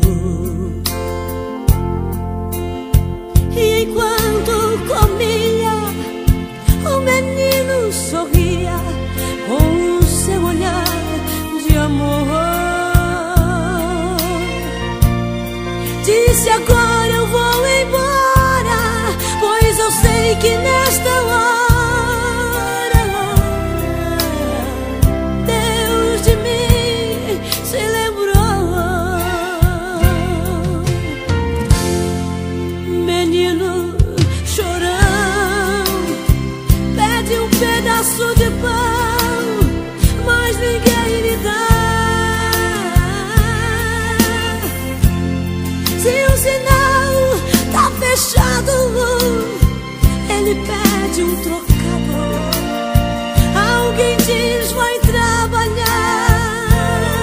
E enquanto comia, o menino sorria com o seu olhar de amor. Disse: agora eu vou embora, pois eu sei que nesta hora Deus de mim se lembrou. Menino chorando, pede um pedaço de pão, mas ninguém lhe dá. Se o sinal tá fechado, ele pede um trocado. Alguém diz vai trabalhar,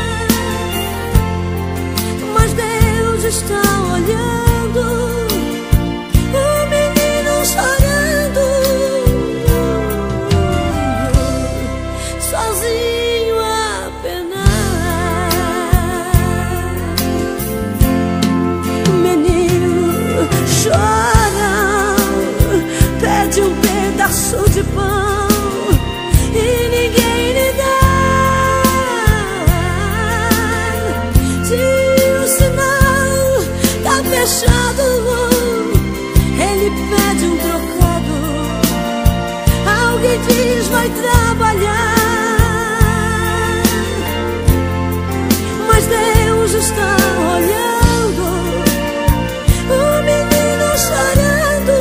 mas Deus está olhando o menino chorando, sozinho a penar. Menino chora, pede um pedaço de pão e ninguém lhe dá. Se o sinal tá fechado, ele pede um trocado. Alguém diz vai trabalhar, mas Deus está olhando o menino chorando,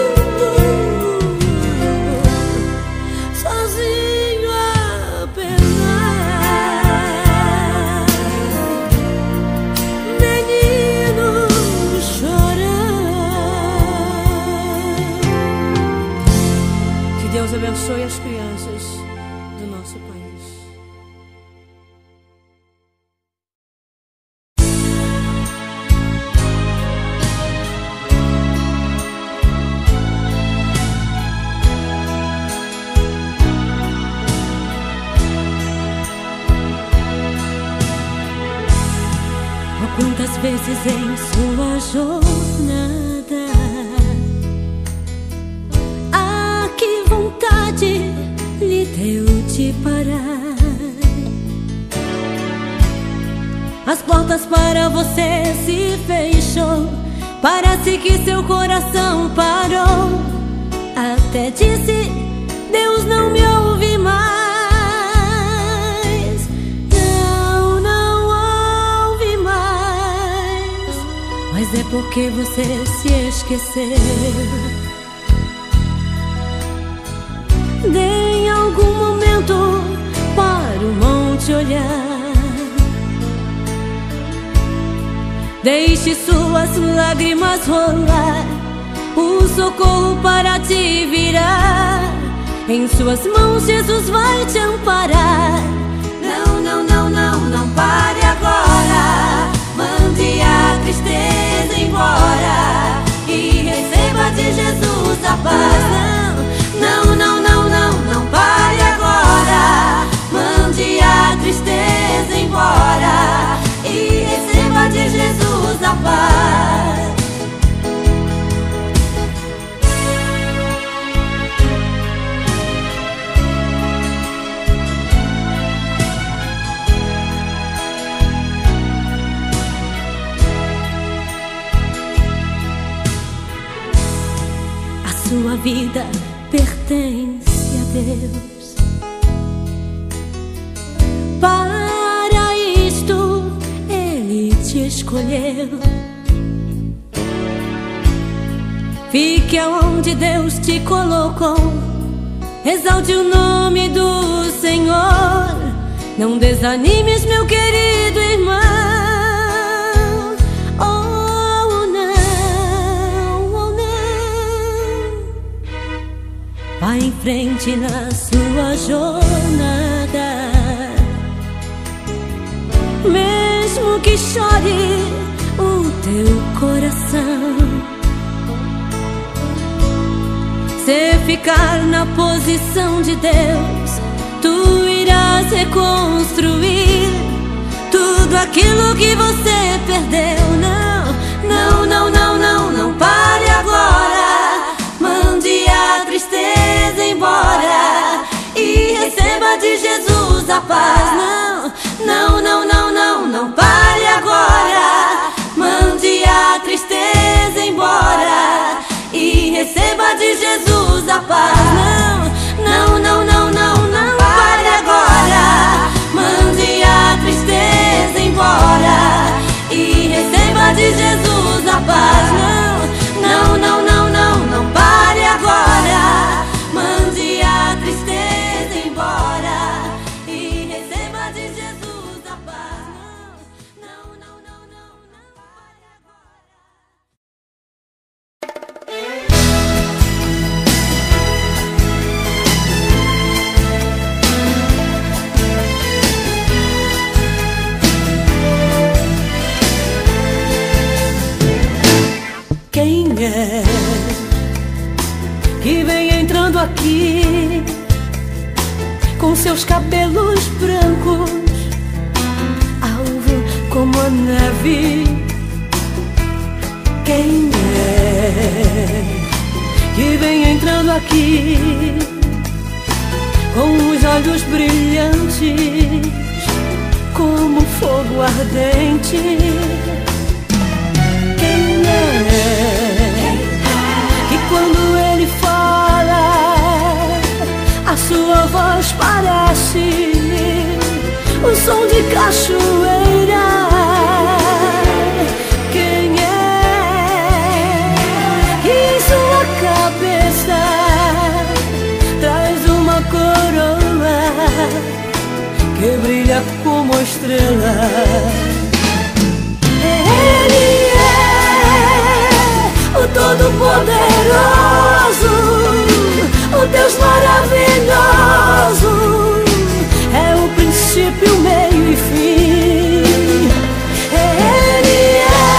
sozinho a penar. Menino chorando. Que Deus abençoe as crianças do nosso país. Quantas vezes em sua jornada, ah, que vontade lhe deu de parar. As portas para você se fechou, parece que seu coração parou. Até disse: Deus não me ouve mais. Mas é porque você se esqueceu de em algum momento para o monte olhar. Deixe suas lágrimas rolar, o socorro para te virar. Em suas mãos Jesus vai te amparar. Não, não, não, não, não pare agora. Mande a tristeza embora e receba de Jesus a paz. Não, não, não, não, não pare agora. Mande a tristeza embora e receba de Jesus a paz. vida pertence a Deus. Para isto Ele te escolheu. Fique aonde Deus te colocou. Exalte o nome do Senhor. Não desanimes, meu querido irmão. Oh, não, oh, não. Vá em frente na sua jornada. Mesmo que chore o teu coração, se ficar na posição de Deus, tu irás reconstruir tudo aquilo que você perdeu. Não, não, não, não, não, não pare agora. Mande a tristeza embora e receba de Jesus a paz. Não, não, não, não, não, não pare agora. Mande a tristeza embora e receba de Jesus a paz. Não, não, não, não, não, não pare agora. Mande a tristeza embora e receba de Jesus a paz. Não, não, não, não, não, não pare agora. Mande a tristeza embora e receba de Jesus a paz. Não, não, não, não, não, não pare agora. Quem é que vem entrando aqui com seus cabelos brancos, alvo como a neve? Quem é que vem entrando aqui com os olhos brilhantes como fogo ardente? Quem é que quando ele fala a sua voz parece o som de cachoeira? Quem é que em sua cabeça traz uma coroa que brilha como estrela? Ele é o Todo-Poderoso, o Deus maravilhoso, é o princípio, meio e fim. Ele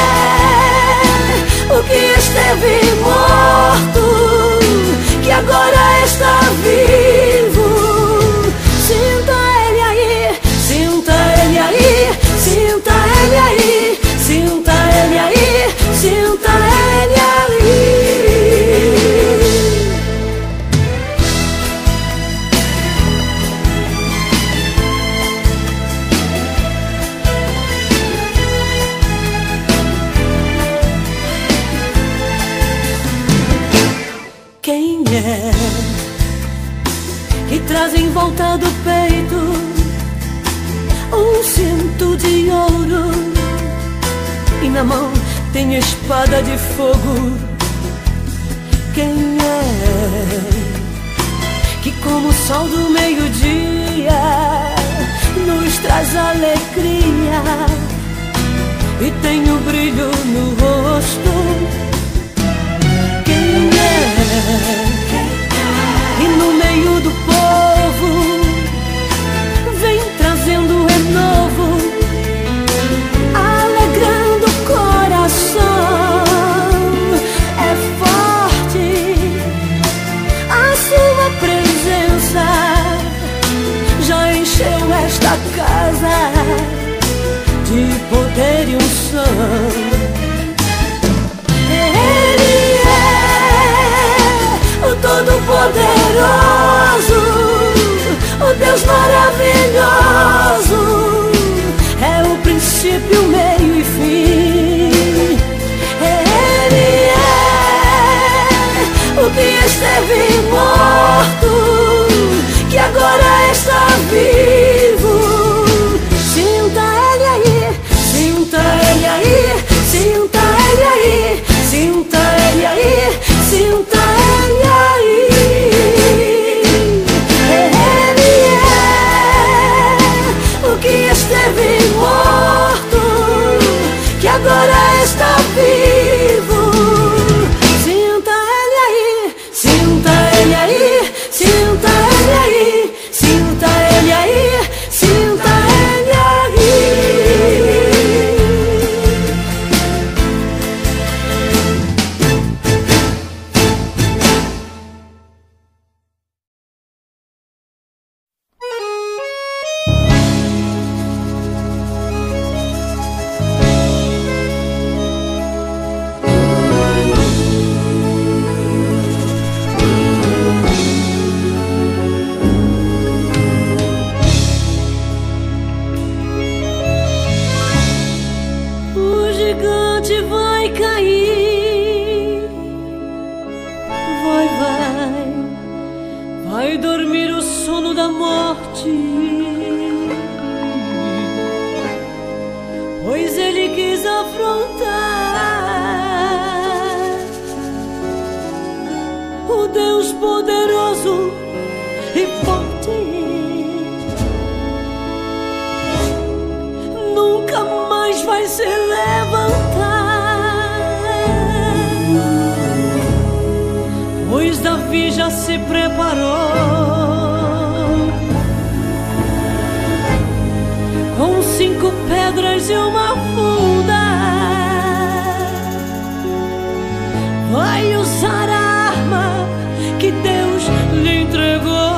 é o que esteve morto, que agora está vivo. Sinta ele aí, sinta ele aí, sinta ele aí, sinta ele aí, sinta ele aí. Quem é que traz em volta do peito um cinto de ouro e na mão tem espada de fogo? Quem é que como o sol do meio-dia nos traz alegria e tem o brilho no rosto? Quem é que no meio do povo vem trazendo renovo, alegrando o coração? É forte a sua presença, já encheu esta casa de poder e unção. Ele é o Todo-Poderoso, o Deus maravilhoso, é o princípio, meio e fim. Ele é o que esteve ti, pois ele quis afrontar o Deus poderoso e forte. Nunca mais vai se levantar, pois Davi já se preparou com cinco pedras e uma funda. Vai usar a arma que Deus lhe entregou.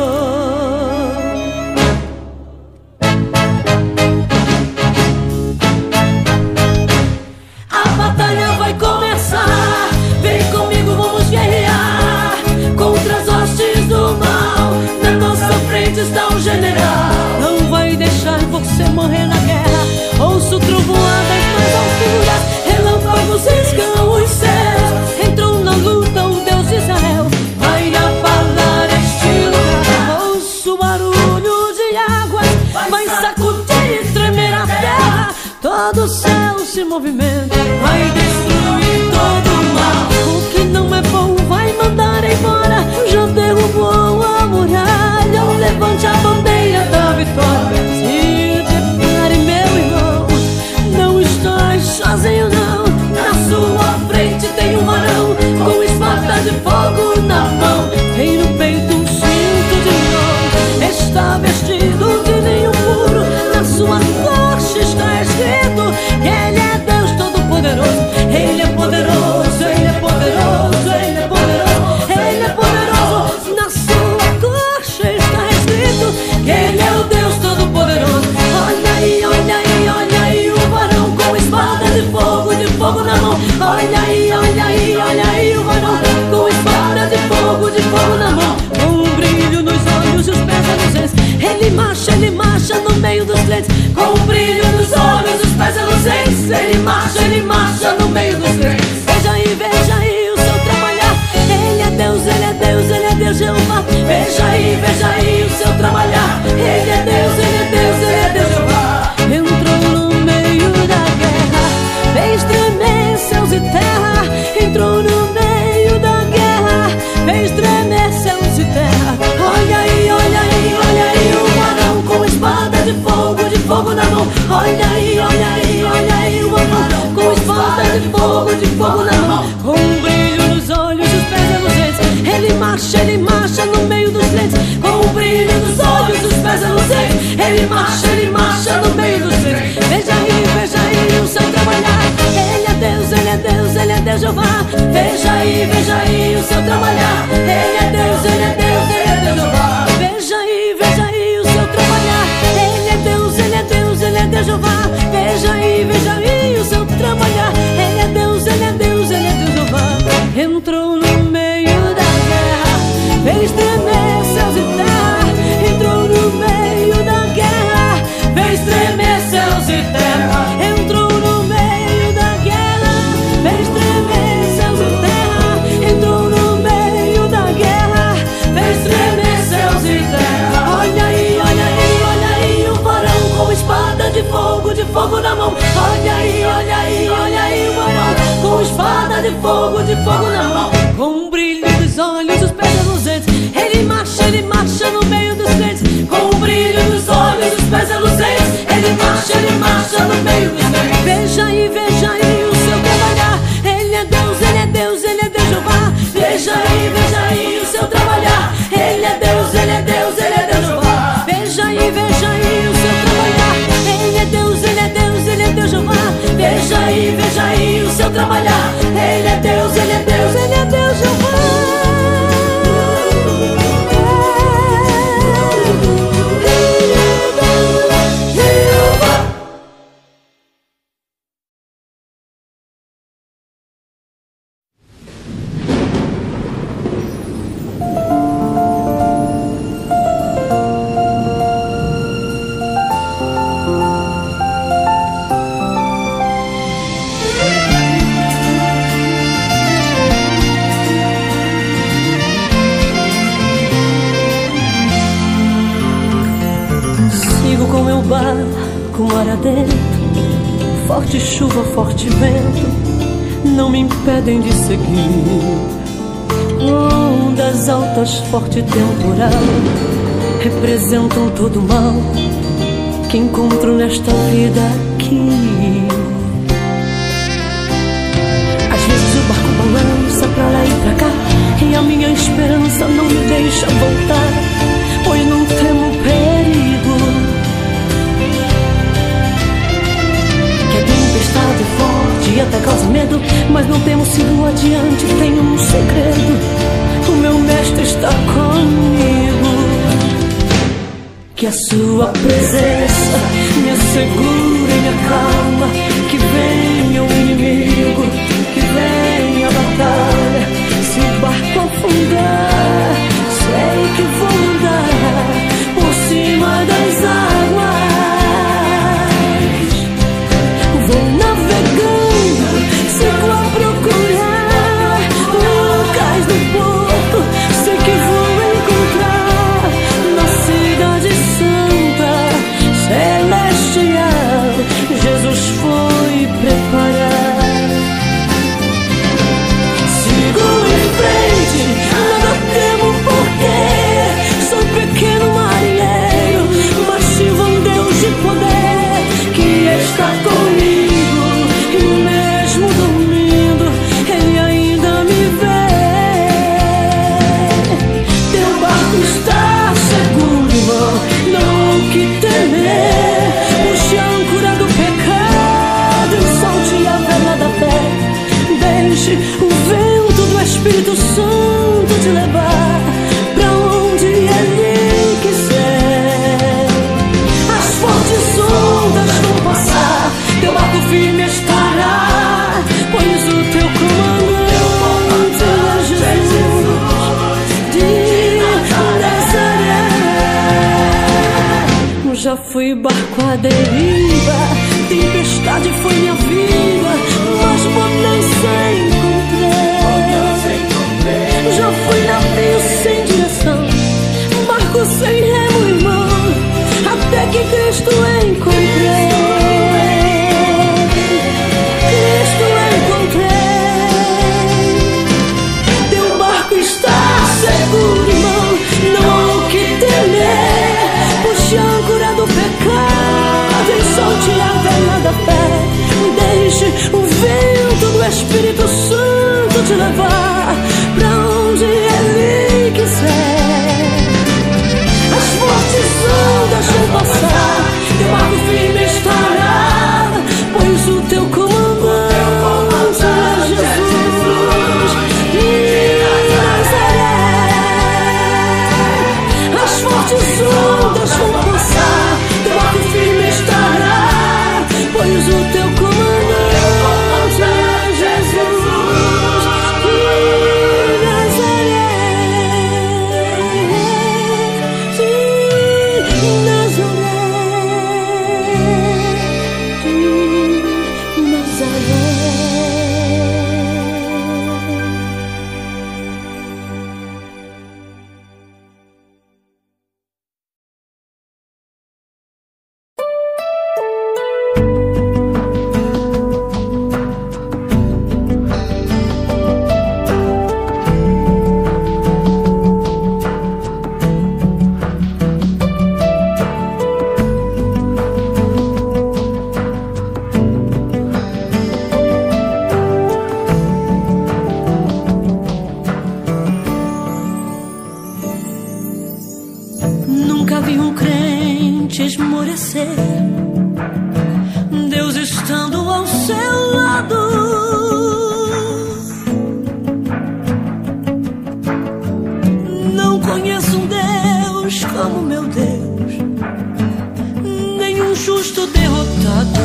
A batalha vai começar, vem comigo, vamos guerrear contra as hostes do mal. Na nossa frente está o general, não vai deixar você morrer na guerra. Ouço trovoadas nas alturas, relâmpagos riscam os céus. Entrou na luta o Deus de Israel, vai abalar este lugar. Ouço o barulho de águas, vai sacudir e tremer a terra. Todo o céu se movimenta, vai destruir todo o mal. O que não é bom vai mandar embora. Já derrubou a muralha, levante a bandeira da vitória. Se prepare, meu irmão, não estás sozinho não. Na sua frente tem um varão com espada de fogo na mão. Tem no peito um cinto de ouro, está vestido de linho puro. Na sua coxa está escrito que Ele é Deus Todo-Poderoso. Ele é poderoso, Ele é poderoso, Ele é poderoso, Ele é poderoso. Na sua coxa está escrito que Ele é o Deus Todo-Poderoso. Olha aí, olha aí, olha aí o varão com espada de fogo, de fogo na mão. Olha aí, olha aí, olha aí o varão com espada de fogo, de fogo na mão. Com um brilho nos olhos e os pés reluzentes, ele marcha, ele marcha no meio dos crentes. Com um brilho nos olhos e os pés reluzentes, ele marcha, ele marcha no meio dos crentes. Veja aí, veja aí o seu trabalhar. Ele é Deus, Ele é Deus, Ele é Deus Jeová. Veja aí, veja aí o seu trabalhar. Ele é Deus, Ele é Deus, Ele é Deus Jeová. Entrou no meio da guerra, fez tremer céus e terra. Entrou no meio da guerra, fez tremer céus e terra. Olha aí, olha aí, olha aí o varão com espada de fogo, de fogo na mão. Olha aí, olha aí, olha aí o varão com espada de fogo, de fogo na mão. Com um brilho nos olhos e os pés reluzentes, ele marcha, ele marcha no meio dos crentes. Com um brilho nos olhos e os pés reluzentes, ele marcha, ele marcha no meio dos crentes. Veja aí, veja aí o seu trabalhar. Ele é Deus, Ele é Deus, Ele é Deus Jeová. Veja aí, veja aí o seu trabalhar. Ele é Deus, Ele é Deus, Ele é Deus Jeová. Veja aí, veja aí o seu trabalhar. Ele é Deus, Ele é Deus, Ele é Deus Jeová. Veja aí, veja aí o seu trabalhar. Ele é Deus, Ele é Deus, Ele é Deus Jeová. Entrou no meio da guerra, fez tremer céus e terra. Entrou no meio da guerra, fez tremer céus e terra. Entrou no meio da guerra, fez tremer céus e terra. Entrou no meio da guerra, no barco, mar adentro, forte chuva, forte vento não me impedem de seguir. Ondas altas, forte temporal representam todo o mal que encontro nesta vida aqui. Às vezes o barco balança pra lá e pra cá, e a minha esperança não me deixa voltar, pois não temo perigo. Que a tempestade forte e até causa medo, mas não temo sigo adiante, tenho um segredo. O meu mestre está comigo. Que a sua presença me assegure e me acalma. Que venha o inimigo, que venha a batalha. Se o barco afundar, sei que vou andar por cima das águas. Vou navegando, sigo a procurar o cais do porto. Sei que vou encontrar na cidade santa celestial. Jesus foi preparar. Sigo em frente, nada temo porque sou pequeno marinheiro, mas sirvo um Deus de poder que está comigo. E mesmo dormindo, Ele ainda me vê. Teu barco está seguro, irmão, não há o que temer. Puxe a âncora do pecado e solte a vela da fé. Deixe o vento do Espírito Santo te levar pra onde Ele quiser. As fortes ondas vão passar, teu barco firme estará, pois o teu comandante é Jesus de Nazaré. Já fui barco à deriva, tempestade foi minha vida, mas bonança encontrei. Já fui navio sem direção, barco sem remo, irmão, até que Cristo encontrei. Cristo encontrei. Teu barco está seguro, irmão, não há o que temer. Puxe a âncora do pecado e solte a vela da fé. Deixe o vento do Espírito Santo te levar pra onde Ele quiser. As fortes ondas vão passar, teu barco firme estará, pois o teu comandante é Jesus de Nazaré. As fortes ondas vão passar, teu barco firme estará, pois o teu comandante é Jesus de Nazaré. De Nazaré, de Nazaré. Nunca vi um crente esmorecer, Deus estando ao seu lado. Não conheço um Deus como meu Deus, nenhum justo derrotado.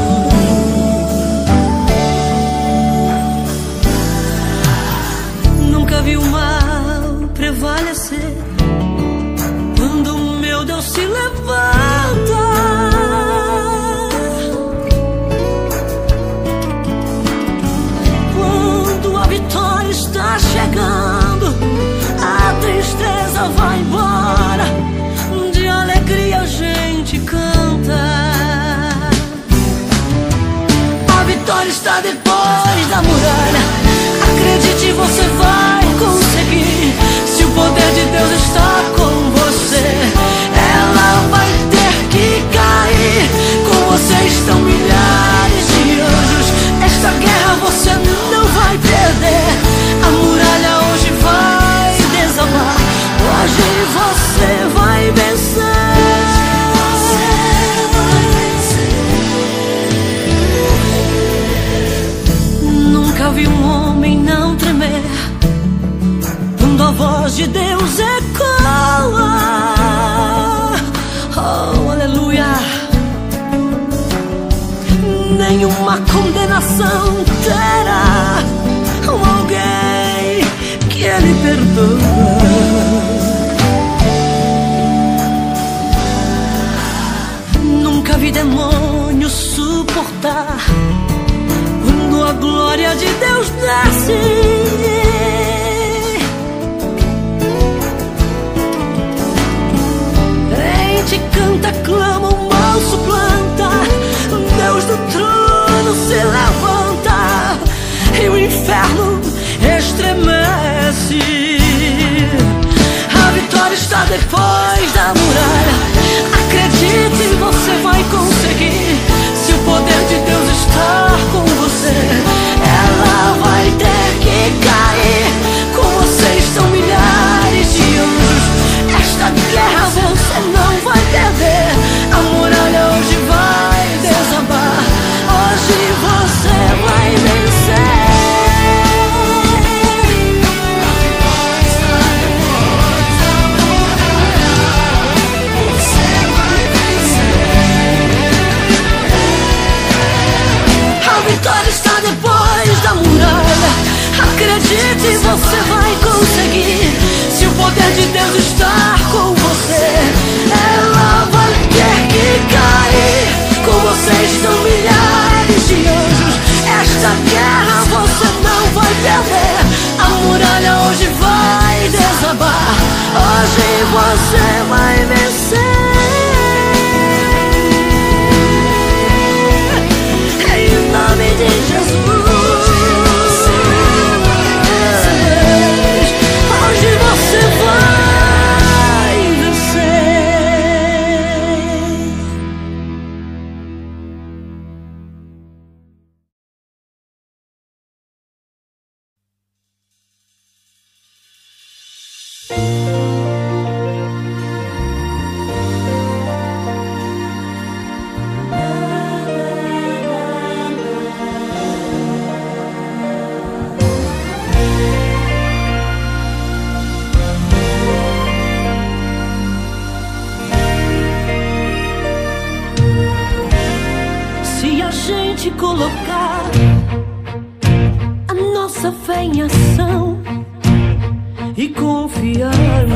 Nunca vi o mal prevalecer quando o meu Deus se levanta. Quando a vitória está chegando, a tristeza vai embora, de alegria a gente canta. está depois da muralha. Acredite, você vai conseguir. Se o poder de Deus está com você, ela vai ter que cair. Com você estão milhares de anjos. Esta guerra você não vai perder. A muralha hoje vai desabar. Hoje você vai vencer. Nunca vi um homem não tremer quando a voz de Deus ecoa. Oh, aleluia. Nenhuma condenação terá alguém que Ele perdoa. Nunca vi demônio suportar quando a glória de Deus desce. Crente canta, clama, o mal suplanta. Deus do trono se levanta e o inferno estremece. A vitória está depois da muralha. Acredite, você vai conseguir. Se o poder de Deus está com você, ela vai ter que cair. Com você estão milhares de anjos. Esta guerra você não vai perder. A muralha hoje vai desabar. Hoje você vai vencer. A vitória está depois da muralha. Acredite, você vai conseguir. Se o poder de Deus está com você, ela vai ter que cair. Com você estão milhares de anjos. Esta guerra você não vai perder. A muralha hoje vai desabar. Hoje você vai vencer. Em nome de Jesus. Hoje você vai vencer. Se a gente colocar a nossa fé em ação e confiar,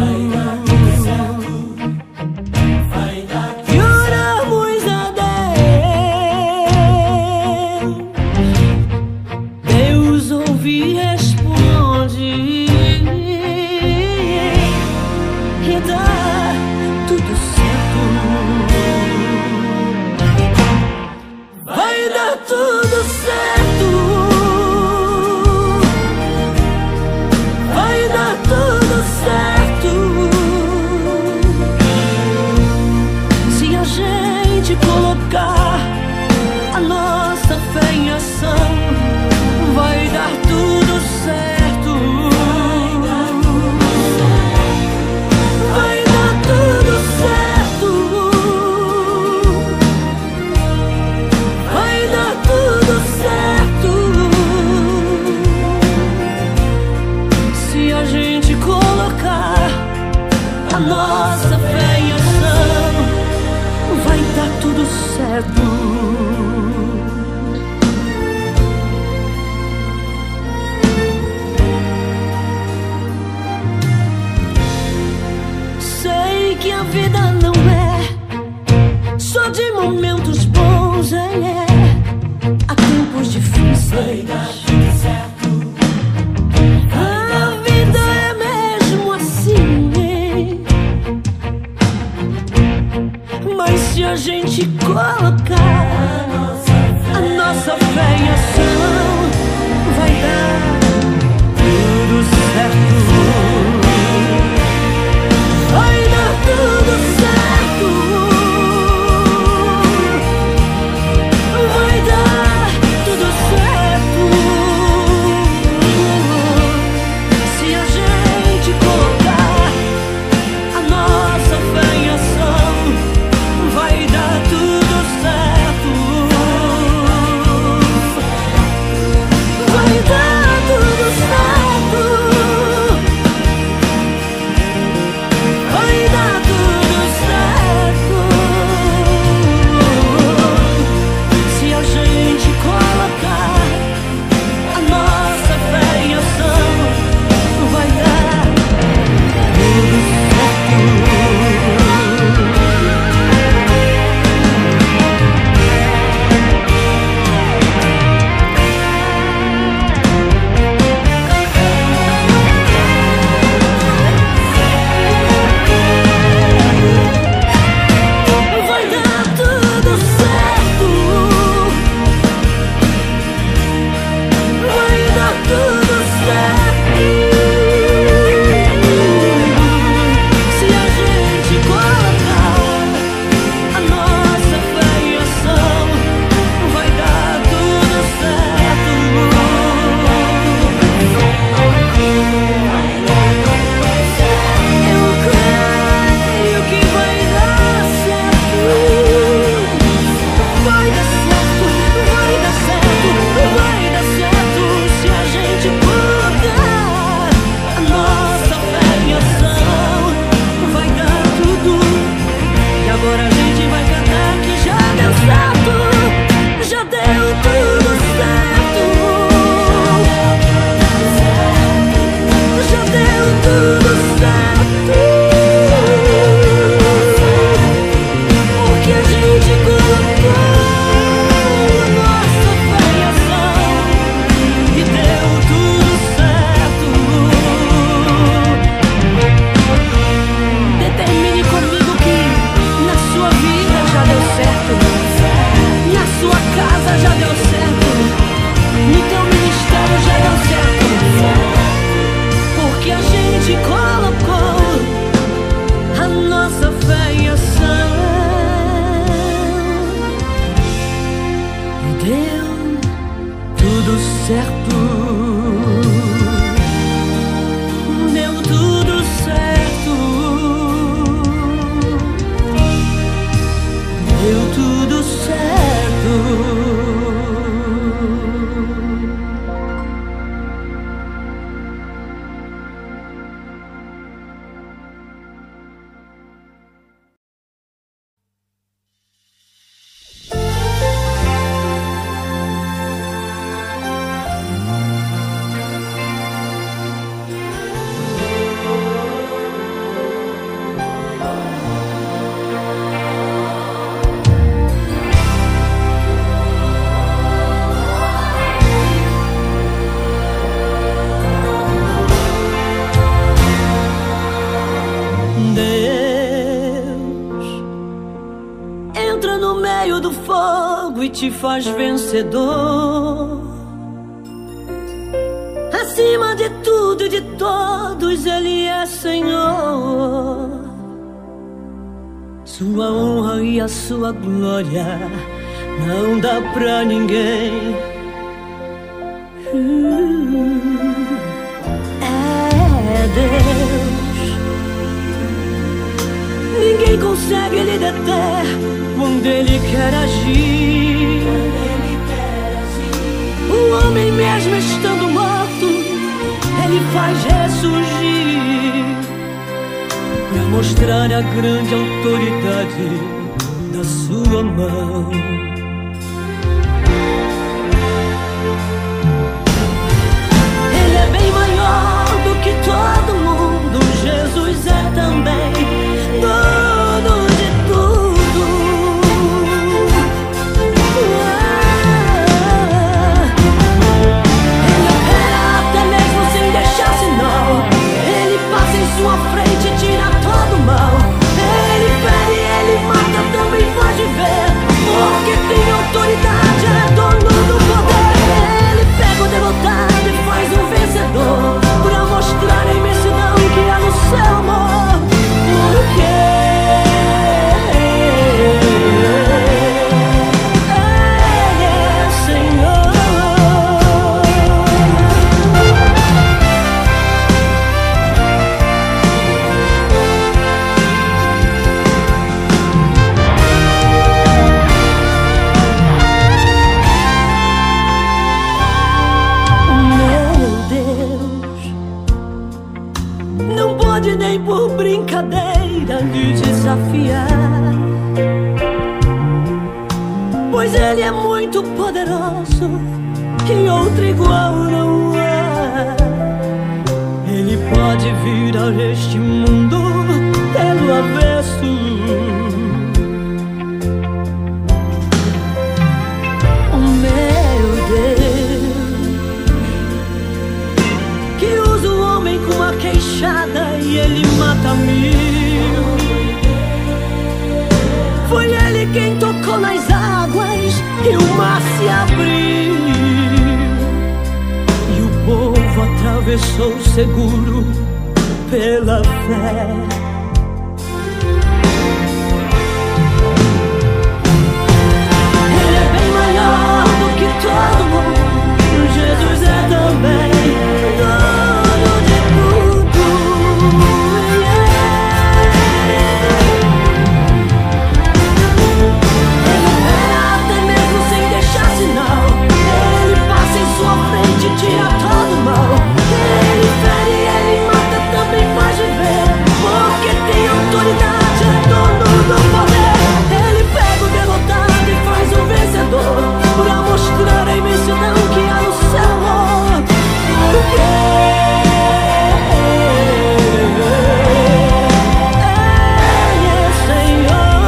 e orarmos a Deus, Deus ouve e responde e dá tudo certo. Vai dar tudo certo. Vai dar tudo certo. Se a gente colocar a nossa fé em ação, vai dar tudo certo. Vai dar tudo certo. Vai dar tudo certo. Se a gente colocar a nossa fé em ação, vai dar tudo certo. Sei que a vida não é só de momentos bons, é, há tempos difíceis. A vida é mesmo assim. Mas se a gente colocar a nossa nossa fé e ação vai dar tudo certo. Vai dar tudo certo. Vai dar tudo certo. Se a gente colocar a nossa fé em ação, vai dar tudo certo. Vai dar tudo certo. Vai dar tudo certo. Se a gente colocar a nossa fé em ação, vai dar tudo certo. Vai dar tudo certo. Vai dar tudo certo. Se a gente colocar a nossa fé em ação, vai dar tudo certo. Eu creio que vai dar certo. Vai dar certo, vai dar certo, vai dar certo. Se a gente colocar a nossa fé em ação, vai dar tudo. E agora a gente vai cantar que já deu certo. Já deu tudo certo. Já deu tudo certo. Porque a gente colocou a nossa fé em ação e deu tudo certo. Determine comigo que na sua vida já deu certo, na sua casa já deu certo, no teu ministério já deu certo. Porque a gente colocou a nossa fé em ação e deu tudo certo. Deu tudo certo. Deu tudo certo. E te faz vencedor. Acima de tudo e de todos, Ele é Senhor. Sua honra e a sua glória não dá pra ninguém. É Deus. Ninguém consegue lhe deter quando Ele quer agir. O homem mesmo estando morto, Ele faz ressurgir, pra mostrar a grande autoridade da sua mão. Ele é bem maior do que todo mundo. Jesus é também dono de tudo. Ele opera até mesmo sem deixar sinal. Ele passa em sua frente e tira todo o mal. Ele fere, ele mata, também faz viver, porque tem autoridade, é dono Ele é muito poderoso e outro igual não há. Ele pode virar este mundo pelo avesso. Oh meu Deus, que usa o homem com uma queixada e ele mata mil. Foi ele quem tocou nas águas e o mar se abriu, e o povo atravessou seguro pela fé. Ele é bem maior do que todo mundo, Jesus é também dono de tudo. Tira todo mal. Ele fere, ele mata, também faz viver, porque tem autoridade, é dono do poder. Ele pega o derrotado e faz o vencedor, pra mostrar a imensidão que há no seu amor. Porque Ele é Senhor.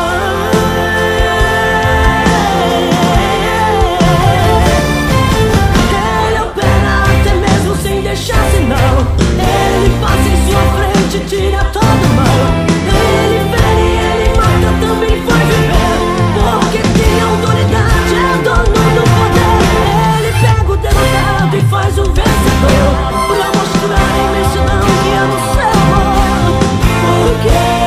Deixar sinal, ele passa em sua frente, tira todo o mal. Ele fere, ele mata, também faz viver, porque tem autoridade, é dono do poder. Ele pega o derrotado e faz o vencedor, pra mostrar a imensidão que há no seu amor. Porque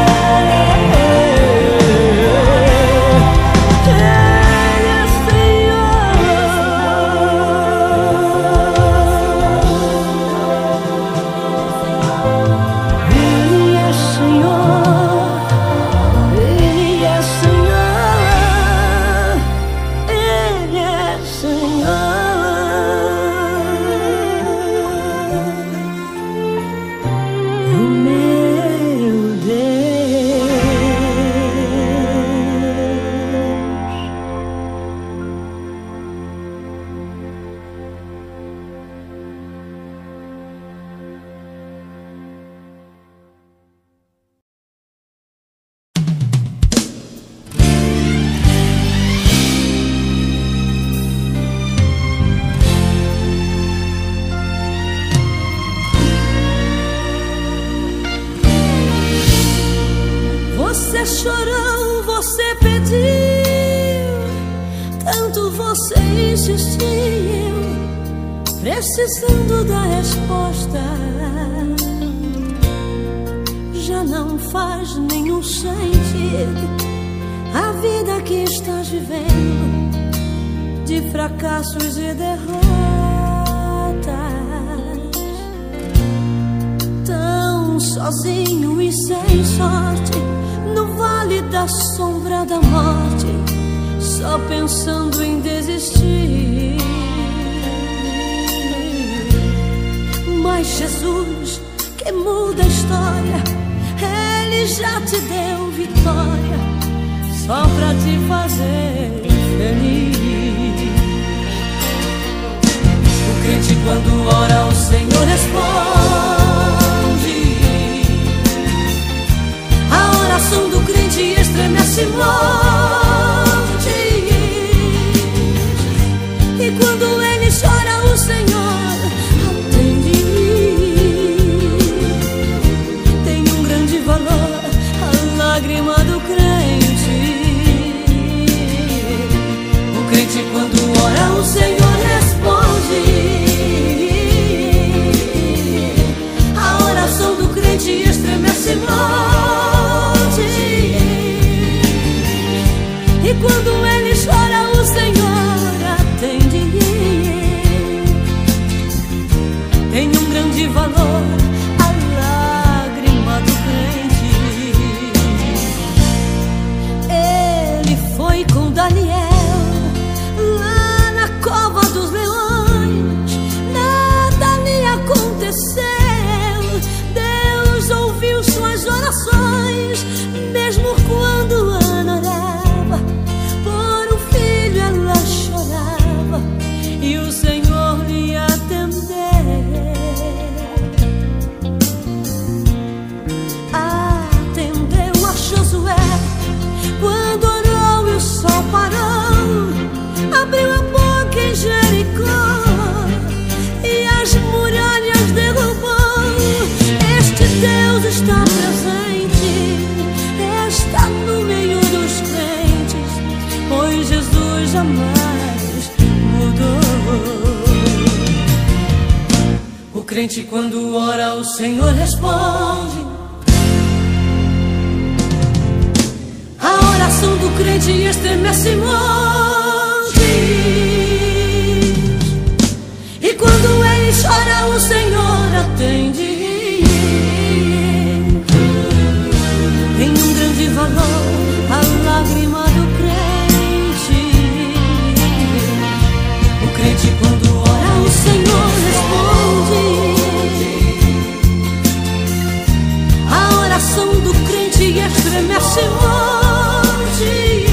você chorou, você pediu, tanto você insistiu, precisando da resposta. Já não faz nenhum sentido a vida que estás vivendo, de fracassos e derrotas, tão sozinho e sem sorte, no vale da sombra da morte, só pensando em desistir. Mas Jesus, que muda a história, Ele já te deu vitória, só pra te fazer feliz. O crente quando ora o Senhor responde. A oração do crente estremece montes, e quando ele chora o Senhor atende. Tem um grande valor a lágrima do crente. O crente quando ora o Senhor responde. A oração do crente estremece montes, e quando ele chora o Senhor atende. Tem um grande valor a lágrima do crente. Ele foi com Daniel lá na cova dos leões, nada lhe aconteceu. Deus ouviu suas orações, mesmo quando Ana orava por um filho crente quando ora o Senhor responde. A oração do crente estremece montes, e quando ele chora o Senhor atende. Tem um grande valor a lágrima do crente. O crente quando ora o Senhor responde. A oração do crente estremece montes,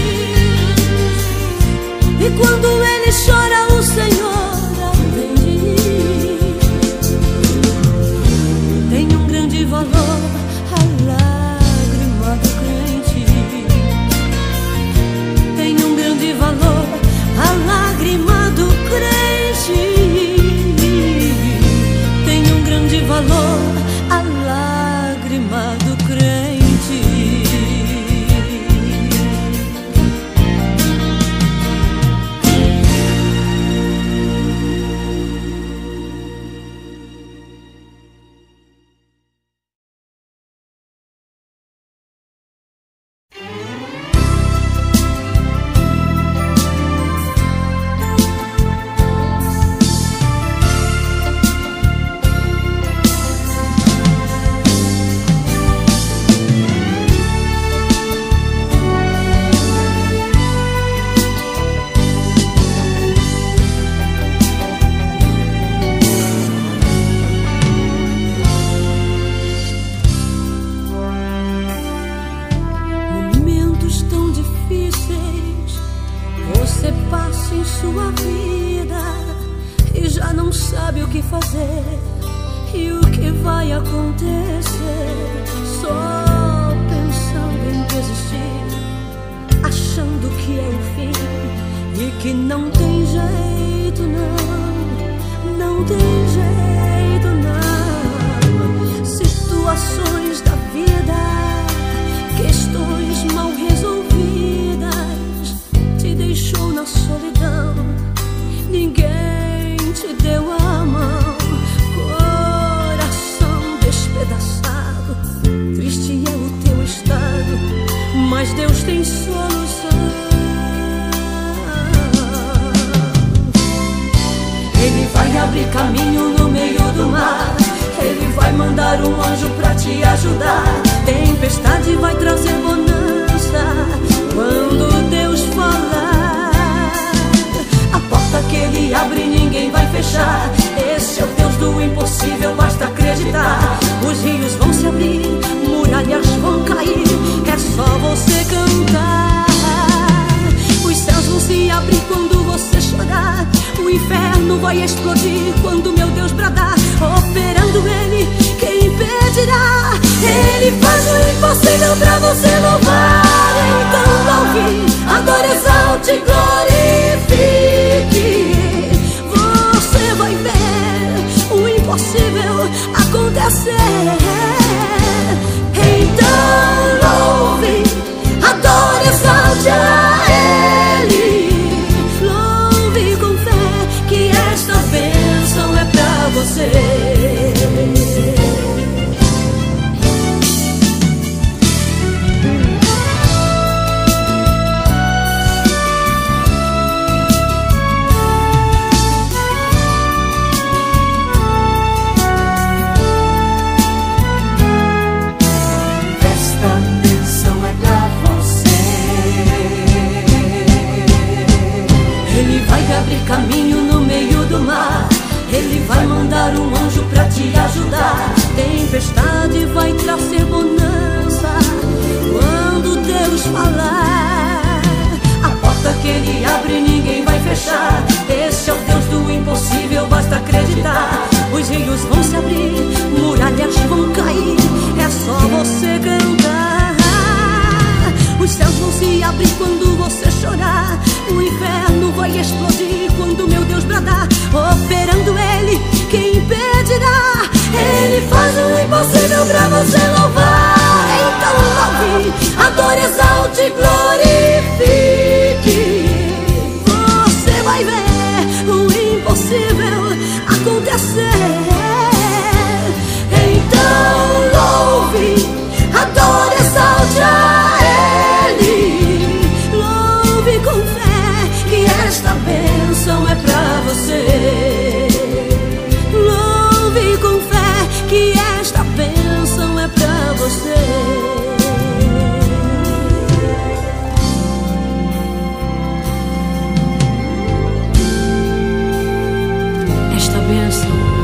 e quando ele chora o Senhor atende. Tem um grande valor a lágrima do crente. Tem um grande valor a lágrima do crente. Tem um grande valor a lágrima do crente. Adore, exalte, glorifique. Você vai ver o impossível acontecer. você. Esta bênção